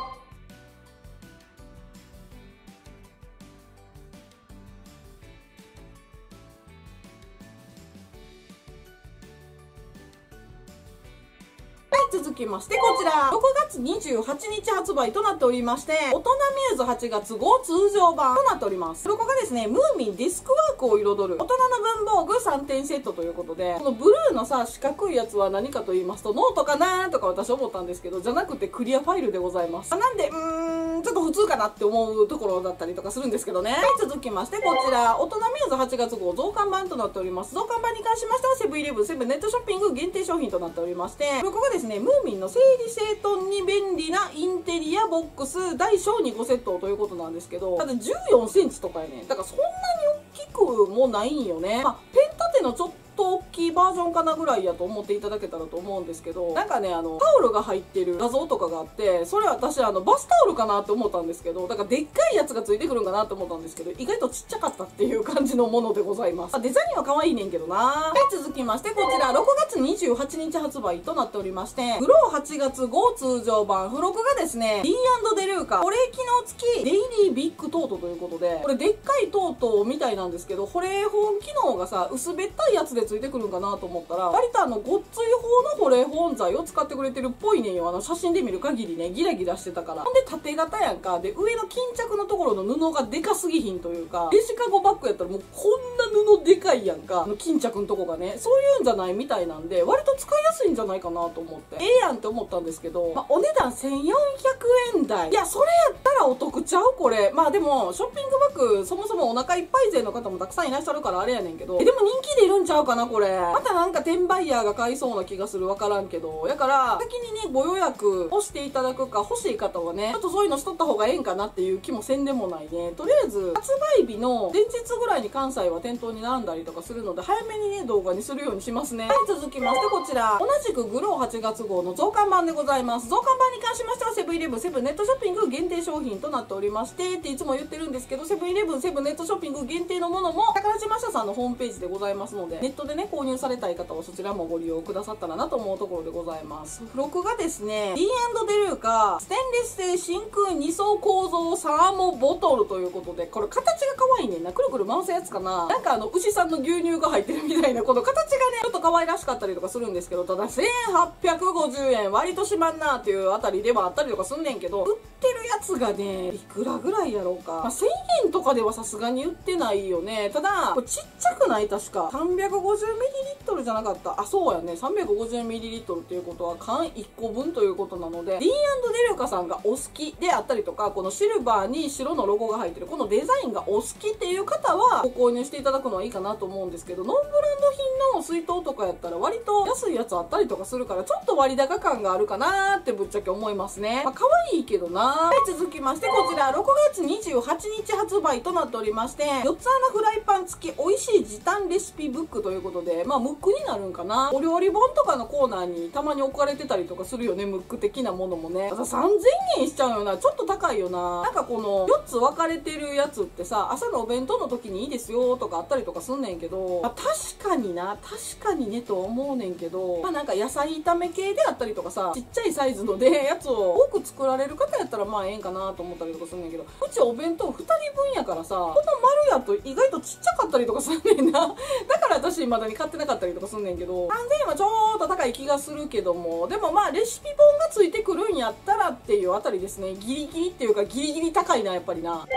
続きましてこちらろくがつにじゅうはちにち発売となっておりまして、大人ミューズはちがつ号通常版となっております。ここがですね、ムーミンディスクワークを彩る大人の文房具さんてんセットということで、このブルーのさ四角いやつは何かと言いますと、ノートかなーとか私思ったんですけど、じゃなくてクリアファイルでございます。なんでうーんちょっと普通かなって思うところだったりとかするんですけどね。はい、続きましてこちら大人ミューズはちがつ号増刊版となっております。増刊版に関しましてはセブンイレブンセブンネットショッピング限定商品となっておりまして、ここがですね、ムーミンの整理整頓に便利なインテリアボックス大小にごセットということなんですけど、ただじゅうよんセンチとかやね。だからそんなに大きくもないんよね。まあ、ペン立てのちょっと大きいバージョンかなぐらいやと思っていただけたらと思うんですけど、なんかね、あのタオルが入ってる画像とかがあって、それ私あのバスタオルかなって思ったんですけど、だからでっかいやつがついてくるんかなって思ったんですけど、意外とちっちゃかったっていう感じのものでございます。デザインは可愛いねんけどな。はい、続きましてこちらろくがつにじゅうはちにち発売となっておりまして、グローはちがつ号通常版付録がですね、 ディーアンド デルーカ保冷機能付きデイリービッグトートということで、これでっかいトートみたいなんですけど、保冷保温機能がさ薄べったいやつでついてくるんかなと思ったら、割とあのごっつい方の保冷保温剤を使ってくれてるっぽいねんよ。あの写真で見る限りね、ギラギラしてたから。ほんで縦型やんか。で上の巾着のところの布がでかすぎひんというか、デジカゴバッグやったらもうこんな布でかいやんか、あの巾着のとこがね。そういうんじゃないみたいなんで、割と使いやすいんじゃないかなと思ってええやんって思ったんですけど、まあ、お値段せんよんひゃくえん台。いやそれやったらお得ちゃうこれ。まあでもショッピングバッグそもそもお腹いっぱい勢の方もたくさんいらっしゃるからあれやねんけど、えでも人気出るんちゃうかかなこれ。またなんか転売ヤーが買いそうな気がする。わからんけど。やから、先にね、ご予約をしていただくか、欲しい方はね、ちょっとそういうのしとった方がええんかなっていう気もせんでもないね。とりあえず、発売日の前日ぐらいに関西は店頭に並んだりとかするので、早めにね、動画にするようにしますね。はい、続きましてこちら。同じくグローはちがつ号の増刊版でございます。増刊版に関しましては、セブンイレブン、セブンネットショッピング限定商品となっておりまして、っていつも言ってるんですけど、セブンイレブン、セブンネットショッピング限定のものも、宝島社さんのホームページでございますので、ネットでね、購入されたい方はそちらもご利用くださったらなと思うところでございます。付録がですね、ディーアンド デルーカ、ステンレス製真空に層構造サーモボトルということで、これ形が可愛いねんな。くるくる回すやつかな。なんかあの、牛さんの牛乳が入ってるみたいな、この形がね、ちょっと可愛らしかったりとかするんですけど、ただせんはっぴゃくごじゅうえん、割としまんなっていうあたりではあったりとかすんねんけど、売ってるやつがね、いくらぐらいやろうか。まあ、せんえんとかではさすがに売ってないよね。ただ、これちっちゃくない確か。さんびゃくごじゅうミリリットルじゃなかった。あ、そうやね。さんびゃくごじゅうミリリットルっていうことは缶いっこぶんということなので、ディーアンド デルカさんがお好きであったりとか、このシルバーに白のロゴが入ってる、このデザインがお好きっていう方は、ご購入していただくのはいいかなと思うんですけど、ノンブランド品の水筒とかやったら割と安いやつあったりとかするから、ちょっと割高感があるかなーってぶっちゃけ思いますね。まあ、可愛いけどな。はい、続きまして、こちら、ろくがつにじゅうはちにち発売となっておりまして、よっつ穴フライパン付き美味しい時短レシピブックということで、まあ、ムックになるんかな。お料理本とかのコーナーにたまに置かれてたりとかするよね、ムック的なものもね。たださんぜんえんしちゃうよな。ちょっと高いよな。なんかこのよっつ分かれてるやつってさ、朝のお弁当の時にいいですよとかあったりとかすんねんけど、まあ、確かにな、確かにねと思うねんけど、まあなんか野菜炒め系であったりとかさ、ちっちゃいサイズのでやつを多く作られる方やったらまあええんかなと思ったりとかすんねんけど、うちお弁当ふたりぶんやからさ、この丸やと意外とちっちゃかったりとかすんねんな。だから私未だに買ってなかったりとかすんねんけど、さんぜんえんはちょっと高い気がするけども、でもまあレシピ本がついてくるんやったらっていうあたりですね。ギリギリっていうかギリギリ高いな、やっぱりな。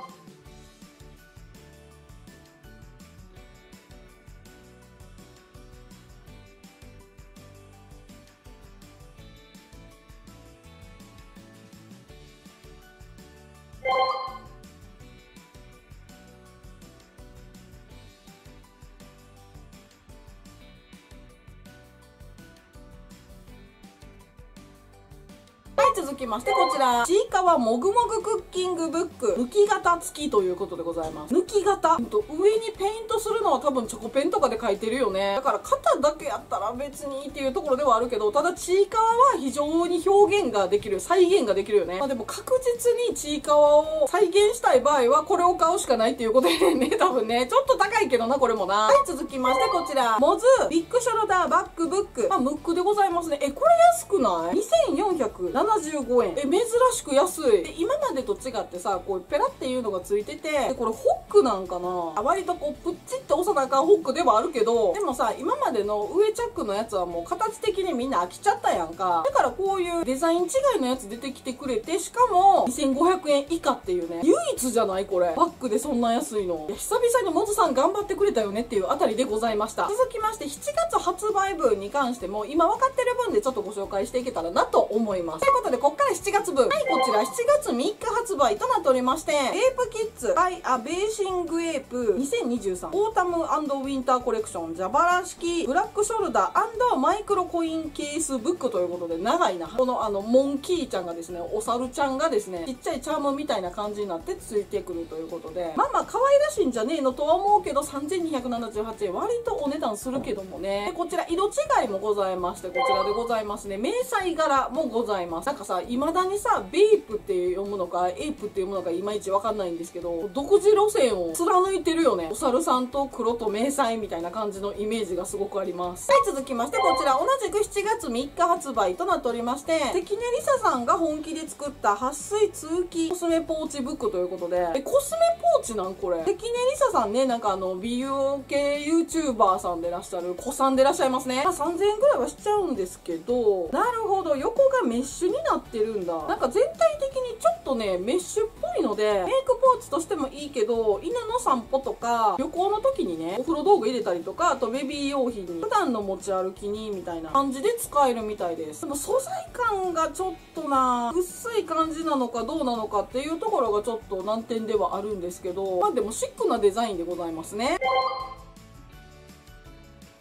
はい、続きましてこちら、ちいかわもぐもぐクッキングブック、抜き型付きということでございます。抜き型、うんと、上にペイントするのは多分チョコペンとかで書いてるよね。だから型だけやったら別にっていうところではあるけど、ただちいかわは非常に表現ができる、再現ができるよね。まあでも確実にちいかわを再現したい場合はこれを買うしかないっていうことでね、多分ね、ちょっと高いけどな、これもな。はい、続きましてこちら、モズビッグショルダーバックブック、まあムックでございますね。え、これ安くない ?にせんよんひゃくななじゅうごえん。え、珍しく安い。で、今までと違ってさ、こう、ペラっていうのがついてて、で、これホックなんかな、あ、割とこう、プッチって押さなあかんホックではあるけど、でもさ、今までの上チャックのやつはもう形的にみんな飽きちゃったやんか。だからこういうデザイン違いのやつ出てきてくれて、しかもにせんごひゃくえん以下っていうね、唯一じゃないこれ。バッグでそんな安いの。いや、久々にモズさん頑張ってくれたよねっていうあたりでございました。続きまして、しちがつ発売分に関しても、今分かってる分でちょっとご紹介していけたらなと思います。ということで、こっからしちがつぶん。はい、こちらしちがつみっか発売となっておりまして、エープキッズ、バイアベーシングエープにせんにじゅうさん、オータム&ウィンターコレクション、蛇腹式ブラックショルダー&マイクロコインケースブックということで、長いな。このあの、モンキーちゃんがですね、お猿ちゃんがですね、ちっちゃいチャームみたいな感じになってついてくるということで、まあまあ可愛らしいんじゃねえのとは思うけど、さんぜんにひゃくななじゅうはちえん、割とお値段するけどもね。で、こちら色違いもございまして、こちらでございますね。迷彩柄もございます。なんかさ、未だにさ、ベイプって読むのか、エイプって読むのか、いまいちわかんないんですけど、独自路線を貫いてるよね。お猿さんと黒と迷彩みたいな感じのイメージがすごくあります。はい、続きまして、こちら、同じくしちがつみっか発売となっておりまして、関根梨沙さんが本気で作った撥水通気コスメポーチブックということで、え、コスメポーチなんこれ。関根梨沙さんね、なんかあの、美容系 YouTuber さんでいらっしゃる、子さんでいらっしゃいますね。まあ、さんぜんえんぐらいはしちゃうんですけど、なるほど、横がメッシュになってるんだ。なんか全体的にちょっとね、メッシュっぽいので、メイクポーチとしてもいいけど、犬の散歩とか、旅行の時にね、お風呂道具入れたりとか、あとベビー用品に、普段の持ち歩きに、みたいな感じで使えるみたいです。でも素材感がちょっとな、薄い感じなのかどうなのかっていうところがちょっと難点ではあるんですけど、まあでもシックなデザインでございますね。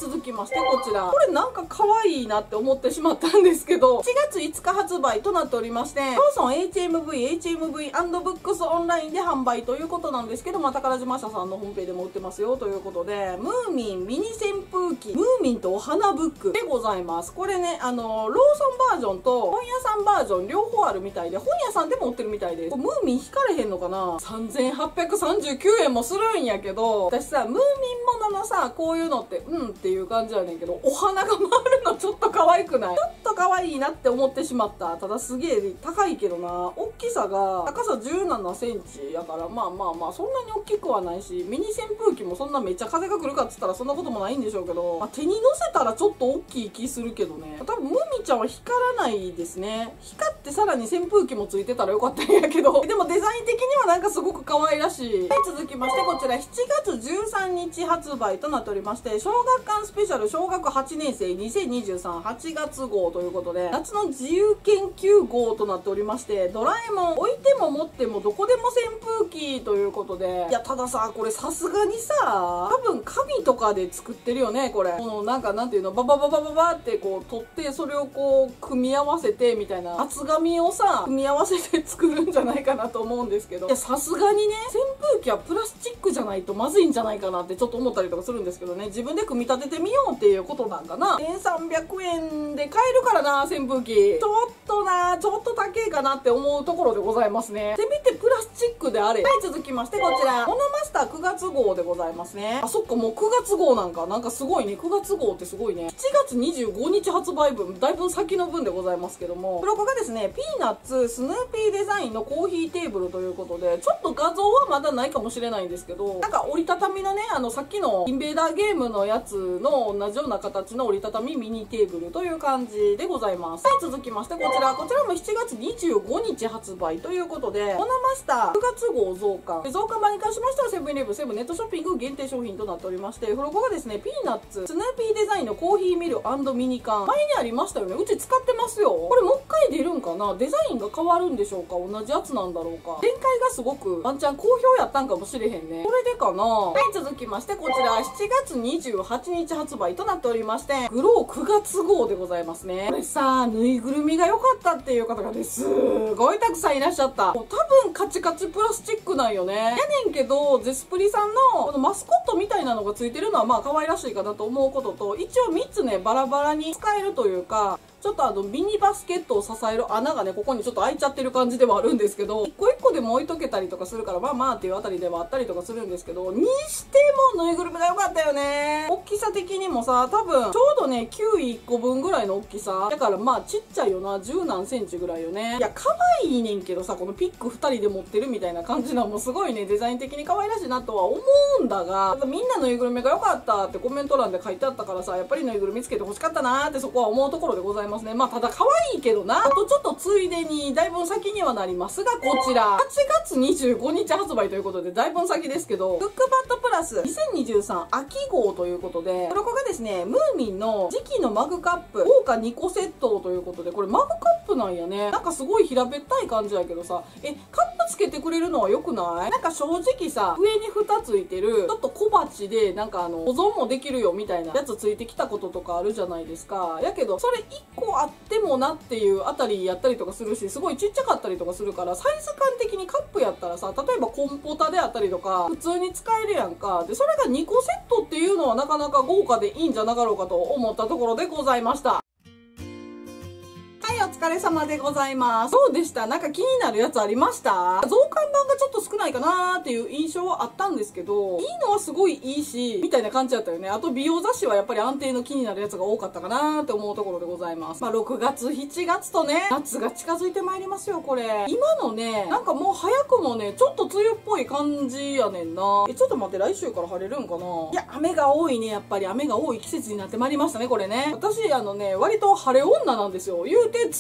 続きましてこちら。これなんか可愛いなって思ってしまったんですけど、しちがついつか発売となっておりまして、ローソン エイチエムブイ、エイチエムブイ& ブックスオンラインで販売ということなんですけど、まあ、宝島社さんのホームページでも売ってますよということで、ムーミンミニ扇風機、ムーミンとお花ブックでございます。これね、あの、ローソンバージョンと本屋さんバージョン両方あるみたいで、本屋さんでも売ってるみたいです。ムーミン引かれへんのかな ?さんぜんはっぴゃくさんじゅうきゅうえんもするんやけど、私さ、ムーミンもののさ、こういうのって、うんっていう感じやねんけど、お花が回るのちょっと可愛くない？ちょっと可愛いなって思ってしまった。ただすげえ高いけどな。大きさが、高さじゅうななセンチやから、まあまあまあ、そんなに大きくはないし、ミニ扇風機もそんなめっちゃ風が来るかっつったらそんなこともないんでしょうけど、まあ、手に乗せたらちょっと大きい気するけどね。多分、ムミちゃんは光らないですね。光ってさらに扇風機もついてたらよかったんやけど、でもデザイン的にはなんかすごく可愛らしい。はい、続きましてこちらしちがつじゅうさんにち発売となっておりまして、小学館スペシャル小学はちねんせいにせんにじゅうさんはちがつごうということで、夏の自由研究号となっておりまして、ドラえもん置いても持ってもどこでも扇風機ということで、いや、たださ、これさすがにさ、多分紙とかで作ってるよね、これ。このなんかなんていうの、ババババババってこう取って、それをこう組み合わせてみたいな、厚紙をさ、組み合わせて作るんじゃないかなと思うんですけど、いや、さすがにね、扇風機はプラスチックじゃないとまずいんじゃないかなってちょっと思ったりとかするんですけどね、自分で組み立ててみようっていうことなんかな。せんさんびゃくえんで買えるからな、扇風機。ちょっとな、ちょっと高いかなって思うところでございますね。せめてプラスチックであれ。はい、続きましてこちら、モノマスターくがつごうでございますね。あ、そっか、もうくがつごうなんか、なんかすごいね。くがつごうってすごいね。しちがつにじゅうごにち発売分、だいぶ先の分でございますけども、付録がですね、ピーナッツ、スヌーピーデザインのコーヒーテーブルということで、ちょっと画像はまだないかもしれないんですけど、なんか折りたたみのね、あの、さっきのインベーダーゲームのやつの同じような形の折りたたみミニテーブルという感じでございます。はい、続きましてこちら、こちらもしちがつにじゅうごにち発売ということで、モノマスターくがつごう増刊。増刊版に関しましてはセブンイレブン、セブンネットショッピング限定商品となっておりまして、付録がですね、ピーナッツ、スヌーピーデザインのコーヒーミル&ミニ缶。前にありましたよね。うち使ってますよ。これもう一回出るんかな？デザインが変わるんでしょうか？同じやつなんだろうか？展開がすごくワンチャン好評やったんかもしれへんね。これでかな？はい、続きましてこちら、しちがつにじゅうはちにち発売となっておりまして、グローくがつごうでございますね。これさ、ぬいぐるみが良かったっていう方がね、すごいたくさんいらっしゃった。もう多分カチカチプラスチックなんよね。やねんけど、ゼスプリさんのこのマスコットみたいなのがついてるのはまあ可愛らしいかなと思うことと、一応みっつね、バラバラに使えるというか、ちょっとあのミニバスケットを支える穴がね、ここにちょっと開いちゃってる感じではあるんですけど、一個一個でも置いとけたりとかするから、まあまあっていうあたりではあったりとかするんですけど、にしてもぬいぐるみが良かったよね。大きさ的にもさ、多分ちょうどね、キウイいっこぶんぐらいの大きさ。だからまあちっちゃいよな、じゅうなんセンチぐらいよね。いや、可愛いねんけどさ、このピックふたりで持ってるみたいな感じなのもすごいね、デザイン的に可愛らしいなとは思うんだが、みんなぬいぐるみが良かったってコメント欄で書いてあったからさ、やっぱりぬいぐるみつけて欲しかったなーってそこは思うところでございますね。まあただ可愛いけどな。あとちょっとついでに、だいぶ先にはなりますが、こちら、はちがつにじゅうごにち発売ということで、だいぶ先ですけど、クックパッドプラスにせんにじゅうさん秋号ということで、これがですね、ムーミンの時期のマグカップ、豪華にこセットということで、これマグカップなんやね。なんかすごい平べったい感じやけどさ、え、カップつけてくれるのは良くない？なんか正直さ、上にふたついてる、ちょっと小鉢で、なんかあの、保存もできるよみたいなやつついてきたこととかあるじゃないですか。やけど、それいっこあってもなっていうあたりやったりとかするし、すごいちっちゃかったりとかするから、サイズ感的にカップやったらさ、例えばコンポタであったりとか、普通に使えるやんか。で、それがにこセットっていうのはなかなか豪華でいいんじゃなかろうかと思ったところでございました。はい、お疲れ様でございます。どうでした？なんか気になるやつありました？増刊版がちょっと少ないかなーっていう印象はあったんですけど、いいのはすごいいいし、みたいな感じだったよね。あと美容雑誌はやっぱり安定の気になるやつが多かったかなーって思うところでございます。まあろくがつ、しちがつとね、夏が近づいてまいりますよ、これ。今のね、なんかもう早くもね、ちょっと梅雨っぽい感じやねんな。え、ちょっと待って、来週から晴れるんかな？いや、雨が多いね、やっぱり雨が多い季節になってまいりましたね、これね。私、あのね、割と晴れ女なんですよ。言うて、梅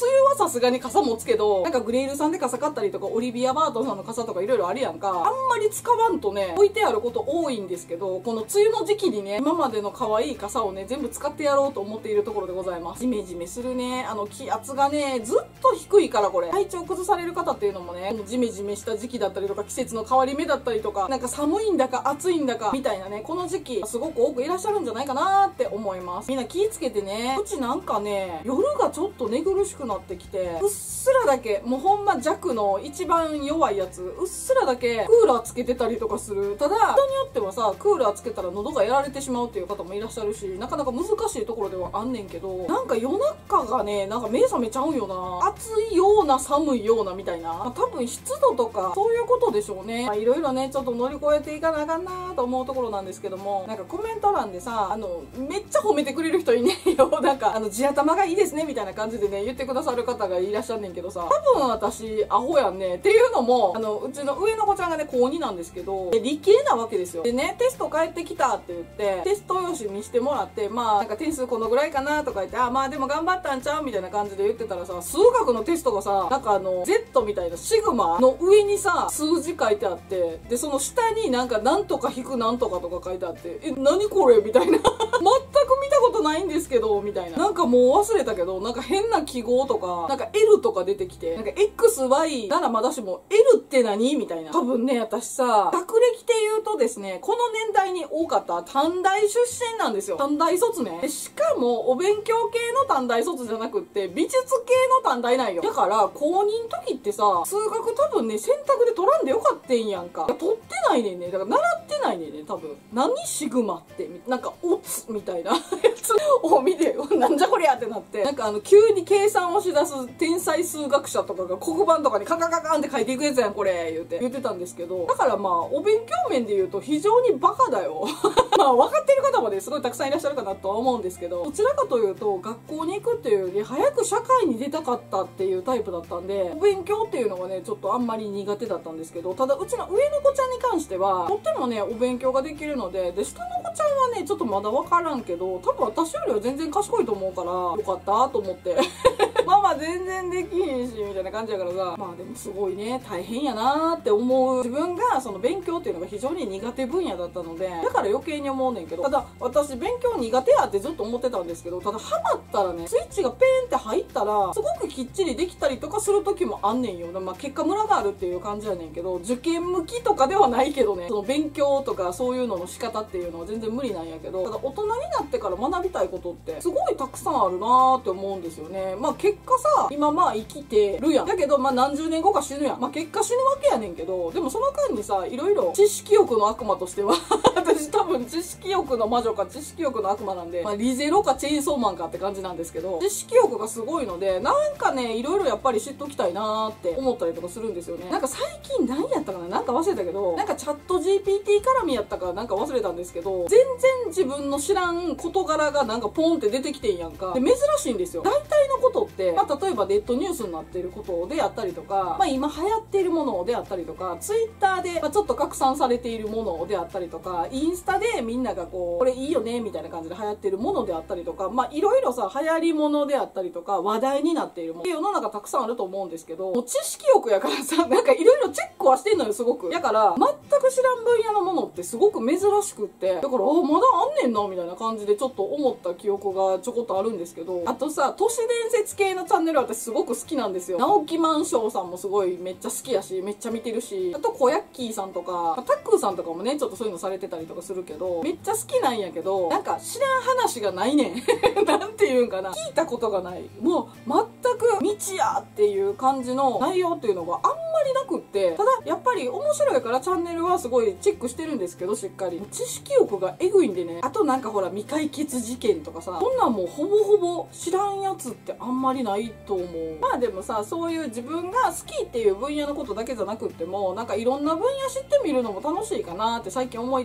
雨はさすがに傘持つけど、なんかグレイルさんで傘買ったりとか、オリビア・バートンさんの傘とかいろいろあるやんか。あんまり使わんとね、置いてあること多いんですけど、この梅雨の時期にね、今までの可愛い傘をね、全部使ってやろうと思っているところでございます。ジメジメするね。あの、気圧がね、ずっと低いからこれ。体調崩される方っていうのもね、このジメジメした時期だったりとか、季節の変わり目だったりとか、なんか寒いんだか暑いんだか、みたいなね、この時期、すごく多くいらっしゃるんじゃないかなーって思います。みんな気ぃつけてね。うちなんかね、夜がちょっと寝苦しくなってきて、うっすらだけ、もうほんま弱の一番弱いやつ、うっすらだけクーラーつけてたりとかする。ただ、人によってはさ、クーラーつけたら喉がやられてしまうっていう方もいらっしゃるし、なかなか難しいところではあんねんけど、なんか夜中がね、なんか目覚めちゃうんよな。暑いような寒いようなみたいな。まあ、多分湿度とか、そういうことでしょうね。まあ、いろいろね、ちょっと乗り越えていかなあかんなーと思うところなんですけども、なんかコメント欄でさ、あの、めっちゃ褒めてくれる人いねえよ。なんか、あの、地頭がいいですねみたいな感じでね、言ってくださる方がいらっしゃんねんけどさ、多分私、アホやんね。っていうのも、あの、うちの上の子ちゃんがね、高になんですけど、理系なわけですよ。でね、テスト帰ってきたって言って、テスト用紙見してもらって、まあ、なんか点数このぐらいかなとか言って、あ、まあでも頑張ったんちゃうみたいな感じで言ってたらさ、数学のテストがさ、なんかあの、Z みたいなシグマの上にさ、数字書いてあって、で、その下になんかなんとか引くなんとかとか書いてあって、え、何これみたいな。全く見たことないんですけど、みたいな。なんかもう忘れたけど、なんか変な記号とか、なんか L とか出てきて、なんか X、Y ならまだしも L って何みたいな。多分ね、私さ、学歴で言うとですね、この年代に多かった短大出身なんですよ。短大卒ね。しかも、お勉強系の短大卒じゃなくって、美術系の短大なんよ。だから、高にの時ってさ、数学多分ね、選択で取らんでよかってんやんか。取ってないねんね。だから習ってないねんね、多分。何シグマって、なんか、オツみたいなやつを見て、なんじゃこりゃってなって、なんかあの、急に計算をし出す天才数学者とかが黒板とかにカカカカンって書いていくやつやん、これ、言うて、言ってたんですけど、だからまあ、お勉強面で言うと非常にバカだよ。まあ、分かってる方もね、すごいたくさんいらっしゃるかなとは思うんですけど、どちらかというと、学校に行くっていうより、早く社会に出たかったっていうタイプだったんで、お勉強っていうのがね、ちょっとあんまり苦手だったんですけど、ただ、うちの上の子ちゃんに関しては、とってもね、お勉強ができるので、で、下の子ちゃんはね、ちょっとまだ分からんけど、多分私よりは全然賢いと思うから、よかったと思って。ママ全然できひんし、みたいな感じやからさ、まあでもすごいね、大変やなーって思う。自分がその勉強っていうのが非常に苦手分野だったので、だから余計に思うねんけど、ただ私勉強苦手やってずっと思ってたんですけど、ただハマったらね、スイッチがペーンって入ったら、すごくきっちりできたりとかする時もあんねんよ。まあ結果ムラがあるっていう感じやねんけど、受験向きとかではないけどね、その勉強とかそういうのの仕方っていうのは全然無理なんやけど、ただ大人になってから学びたいことってすごいたくさんあるなーって思うんですよね。まあ結果さ、今まあ生きてるやん。だけどまあ何十年後か死ぬやん。まあ結果死ぬわけやねんけど、でもその間にさ、いろいろ知識欲の悪魔としては、私多分知識欲の魔女か知識欲の悪魔なんで、まあリゼロかチェーンソーマンかって感じなんですけど、知識欲がすごいので、なんかね、いろいろやっぱり知っときたいなーって思ったりとかするんですよね。なんか最近何やったかな、なんか忘れたけど、なんかチャット ジーピーティー 絡みやったかなんか忘れたんですけど、全然自分の知らん事柄がなんかポンって出てきてんやんか。で、珍しいんですよ。大体のことって、まあ例えばネットニュースになっていることであったりとか、まあ今流行っているものであったりとか、ツイッターで、まあ、ちょっと拡散されているものであったりとか、インスタでみんながこう、これいいよねみたいな感じで流行っているものであったりとか、まあいろいろさ、流行りものであったりとか、話題になっているもの。世の中たくさんあると思うんですけど、もう知識欲やからさ、なんかいろいろチェックはしてんのよ、すごく。だから、全く知らん分野のものってすごく珍しくって、だから、あ、まだあんねんな、みたいな感じでちょっと思った記憶がちょこっとあるんですけど、あとさ、都市伝説系のチャンネル私すごく好きなんですよ。直木マンションさんもすごいめっちゃ好きやし、めっちゃ見てるし、あと小ヤッキーさんとか、タックーさんとかもね、ちょっとそういうのされてたりとかするけど、めっちゃ好きなんやけど、なんか知らん話がないねん。なんていうんかな。聞いたことがない。もう、全く未知やっていう感じの内容っていうのがあんまりなくって、ただ、やっぱり面白いからチャンネルはすごいチェックしてるんですけど、しっかり。知識欲がエグいんでね。あとなんかほら、未解決事件とかさ、こんなんもうほぼほぼ知らんやつってあんまりないと思う。まあでもさ、そういう自分が好きっていう分野のことだけじゃなくっても、なんかいろんな分野知ってみるのも楽しいかなって最近思い出したので、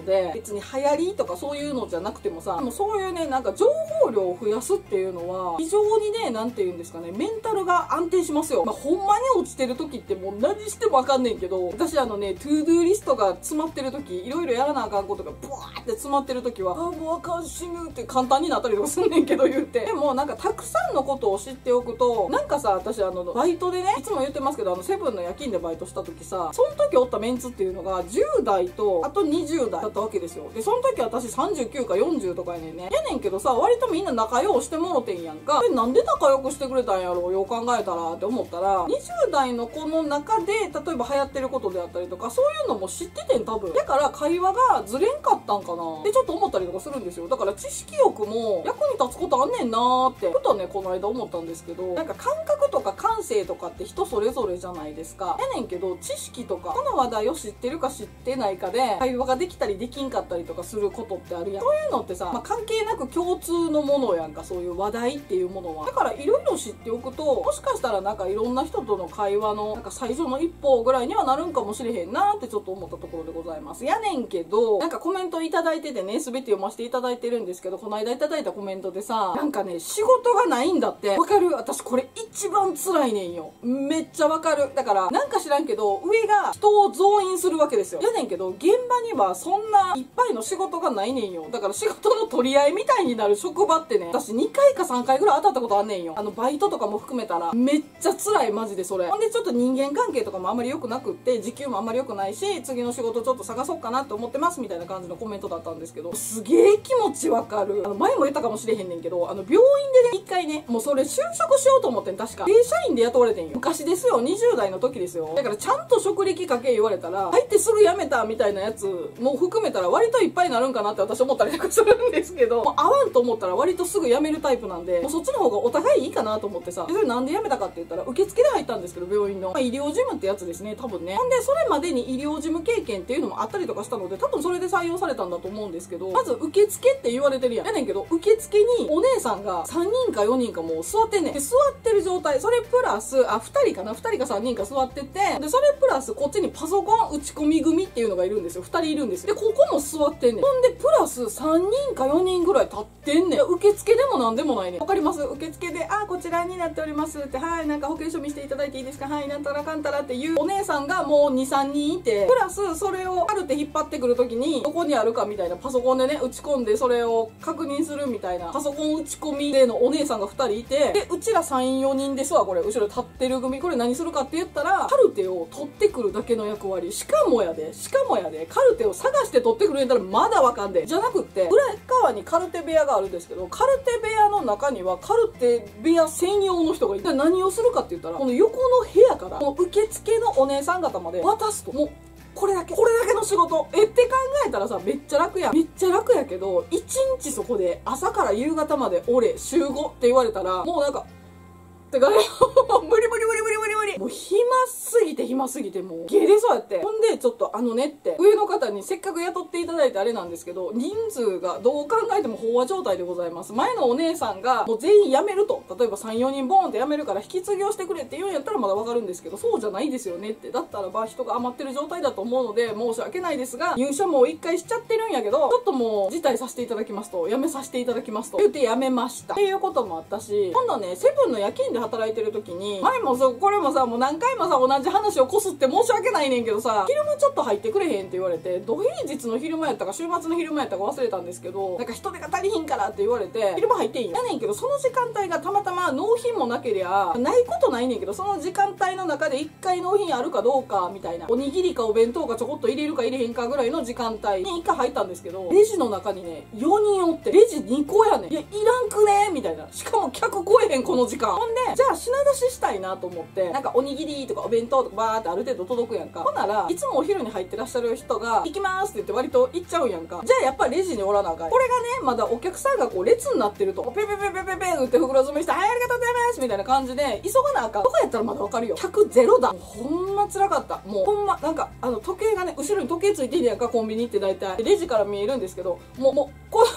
で、別に流行りとかそういうのじゃなくてもさ、もうそういうね、なんか情報量を増やすっていうのは、非常にね、なんて言うんですかね、メンタルが安定しますよ。まあ、ほんまに落ちてる時ってもう何してもわかんねんけど、私あのね、トゥードゥーリストが詰まってる時、いろいろやらなあかんことがブワーって詰まってる時は、あーもうあかん死ぬって簡単になったりとかすんねんけど言うて。でもなんかたくさんのことを知っておくと、なんかさ、私あの、バイトでね、いつも言ってますけど、あの、セブンの夜勤でバイトした時さ、その時おったメンツっていうのがじゅう代と、あとにじゅう代だったわけですよ。で、その時私さんじゅうきゅうかよんじゅうとかやねんね。やねんけどさ、割とみんな仲良うしてもろてんやんか。で、なんで仲良くしてくれたんやろう、よう考えたらって思ったら、にじゅう代の子の中で、例えば流行ってることであったりとか、そういうのも知っててん、多分。だから会話がずれんかったんかなってちょっと思ったりとかするんですよ。だから知識欲も役に立つことあんねんなーって、ふとね、この間思ったんですけど、なんか感覚とか感性とかって人それぞれじゃないですか。やねんけど、知識とか、この話題を知ってるか知ってないかで、会話ができたりできんかったりとかすることってあるやん。そういうのってさ、まあ、関係なく共通のものやんか、そういう話題っていうものは。だからいろいろ知っておくと、もしかしたらなんかいろんな人との会話の、なんか最初の一歩ぐらいにはなるんかもしれへんなーってちょっと思ったところでございます。やねんけど、なんかコメントいただいててね、すべて読ませていただいてるんですけど、この間いただいたコメントでさ、なんかね、仕事がないんだって。わかる？私これ一番辛いねんよ。めっちゃわかる。だから、なんか知らんけど、上が人を増員するわけですよ。やねんけど、現場にはそんないっぱいの仕事がないねんよ。だから仕事の取り合いみたいになる職場ってね、私にかいかさんかいぐらい当たったことあんねんよ。あの、バイトとかも含めたら、めっちゃ辛い、マジでそれ。ほんでちょっと人間関係とかもあんまり良くなくって、時給もあんまり良くないし、次の仕事ちょっと探そうかなって思ってますみたいな感じのコメントだったんですけど、すげえ気持ちわかる。あの、前も言ったかもしれへんねんけど、あの、病院でね、一回ね、もうそれ就職しようと思ってん、確か。正社員で雇われてんよ。昔ですよ、にじゅう代の時ですよ。だからちゃんと職歴書け言われたら、入ってすぐ辞めたみたいなやつも含めたら割といっぱいになるんかなって私思ったりとかするんですけど、もう合わんと思ったら割とすぐ辞めるタイプなんで、もうそっちの方がお互いいいかなと思ってさ、それなんで辞めたかって言ったら、受付で入ったんですけど、病院の。まあ、医療事務ってやつですね、多分ね。ほんで、それまでに医療事務経験っていうのもあったりとかしたので、多分それで採用されたんだと思うんですけど、まず受付って言われてるやん。やねんけど、受付にお姉さんがさんにんかよにんかもう座ってんねん。で、座ってる状態、それプラス、あ、ふたりかな ?ふたりかさんにんか座ってて、で、それプラスこっちにパソコン打ち込み組っていうのがいるんですよ。ふたりいるんですよ。で、ここも座ってんねん。ほんで、プラスさんにんかよにんぐらい立ってんねん。受付でもなんでもないねん。わかります？受付で、あ、こちらになっておりますって、はい、なんか保険証見せていただいていいですか？はい、なんたらかんたらっていうお姉さんがもうに、さんにんいて、プラスそれをカルテ引っ張ってくるときに、どこにあるかみたいなパソコンでね、打ち込んでそれを確認するみたいな、パソコン打ち込みでのお姉さんがふたりいて、で、うちらさん、よにんですわ、これ。後ろ立ってる組。これ何するかって言ったら、カルテを取ってくるだけの役割。しかもやで、しかもやで、カルテを探して取ってくるんやったらまだわかんで。じゃなくって、裏側にカルテ部屋があるんですけど、カルテ部屋の中にはカルテ部屋専用の人がいて、何をするかって言ったら、この横の部屋から、この受付のお姉さん方まで渡すと、もう、これだけ、これだけの仕事。えって考えたらさ、めっちゃ楽やん。めっちゃ楽やけど、一日そこで朝から夕方まで俺、週ごって言われたら、もうなんか、ってかね、無理無理無理無理無理無理。もう暇すぎて暇すぎてもうゲレそうやって。ほんでちょっとあのねって、上の方にせっかく雇っていただいてあれなんですけど、人数がどう考えても飽和状態でございます。前のお姉さんがもう全員辞めると。例えばさん、よにんボーンって辞めるから引き継ぎをしてくれって言うんやったらまだわかるんですけど、そうじゃないですよねって。だったらば人が余ってる状態だと思うので申し訳ないですが、入社もう一回しちゃってるんやけど、ちょっともう辞退させていただきますと、辞めさせていただきますと言って辞めました。っていうこともあったし、今度ね、セブンの夜勤で働いてる時に、前もさ、これもさ、もう何回もさ、同じ話をこすって申し訳ないねんけどさ、昼間ちょっと入ってくれへんって言われて、土平日の昼間やったか週末の昼間やったか忘れたんですけど、なんか人手が足りひんからって言われて、昼間入っていいんやねんけど、その時間帯がたまたま納品もなけりゃ、ないことないねんけど、その時間帯の中でいっかい納品あるかどうかみたいな、おにぎりかお弁当かちょこっと入れるか入れへんかぐらいの時間帯にいっかい入ったんですけど、レジの中にね、よにんおって、レジにこやねん。いや、いらんくねみたいな。しかも客来えへんこの時間。ほんで、じゃあ品出ししたいなと思って、なんかおにぎりとかお弁当とかバーってある程度届くやんか。ほんなら、いつもお昼に入ってらっしゃる人が、行きまーすって言って割と行っちゃうんやんか。じゃあやっぱりレジにおらなあかん。これがね、まだお客さんがこう列になってると、ペペペペペペ打って袋詰めして、はい、ありがとうございますみたいな感じで、急がなあかん。とかやったらまだわかるよ。客ゼロだ。もうほんま辛かった。もうほんま、なんか、あの、時計がね、後ろに時計ついてるやんか、コンビニって大体。レジから見えるんですけど、もう、もう、こっち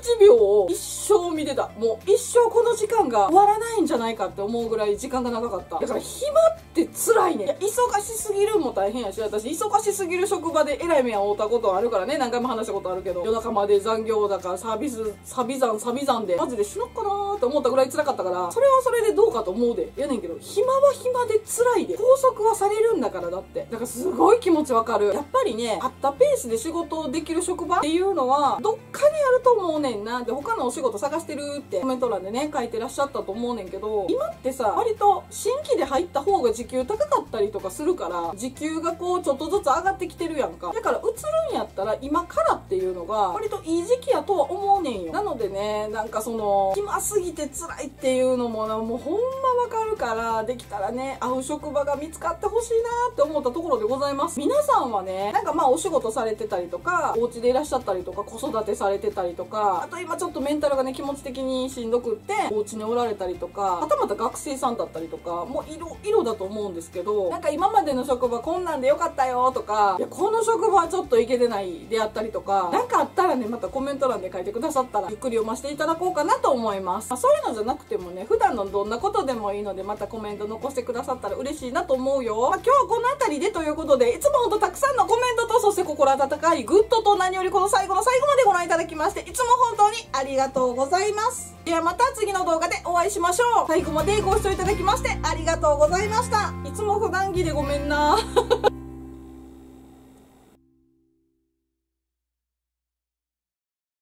ちびょうを一生見てた。もう一生この時間が終わらないんじゃないかって思うぐらい時間が長かった。だから暇って辛いね。いや、忙しすぎるも大変やし、私忙しすぎる職場でえらい目は負ったことあるからね、何回も話したことあるけど、夜中まで残業だからサービス、サビ残、サビ残で、マジで死のっかなーって思ったぐらい辛かったから、それはそれでどうかと思うで。やねんけど、暇は暇で辛いで。拘束はされるんだからだって。だからすごい気持ちわかる。やっぱりね、あったペースで仕事をできる職場っていうのは、どっかにあると思うねんな。で、他のお仕事探してるってコメント欄でね、書いてらっしゃったと思うねんけど、今ってさ、割と新規で入った方が時給高かったりとかするから、時給がこう、ちょっとずつ上がってきてるやんか。だから移るんやったら、今からっていうのが、割といい時期やとは思うねんよ。なのでね、なんかその、暇すぎて辛いっていうのもな、もうほんまわかるから、できたらね、会う職場が見つかってほしいなって思ったところでございます。皆さんはね、なんかまあお仕事されてたりとか、お家でいらっしゃったりとか、子育てされてたりとか、あと今ちょっとメンタルがね、気持ち的にしんどくって、お家におられたりとか、はたまた学生さんだったりとか、もう色、色だと思うんですけど、なんか今までの職場こんなんでよかったよとか、いや、この職場はちょっといけてないであったりとか、なんかあったらね、またコメント欄で書いてくださったら、ゆっくり読ませていただこうかなと思います。まあ、そういうのじゃなくてもね、普段のどんなことでもいいので、またコメント残してくださったら嬉しいなと思うよ。まあ、今日はこの辺りでということで、いつもほんとたくさんのコメントと、そして心温かいグッドと何よりこの最後の最後までご覧いただきまして、いつも本当にありがとうございます。ではまた次の動画でお会いしましょう。最後までご視聴いただきましてありがとうございました。いつも普段着でごめんな。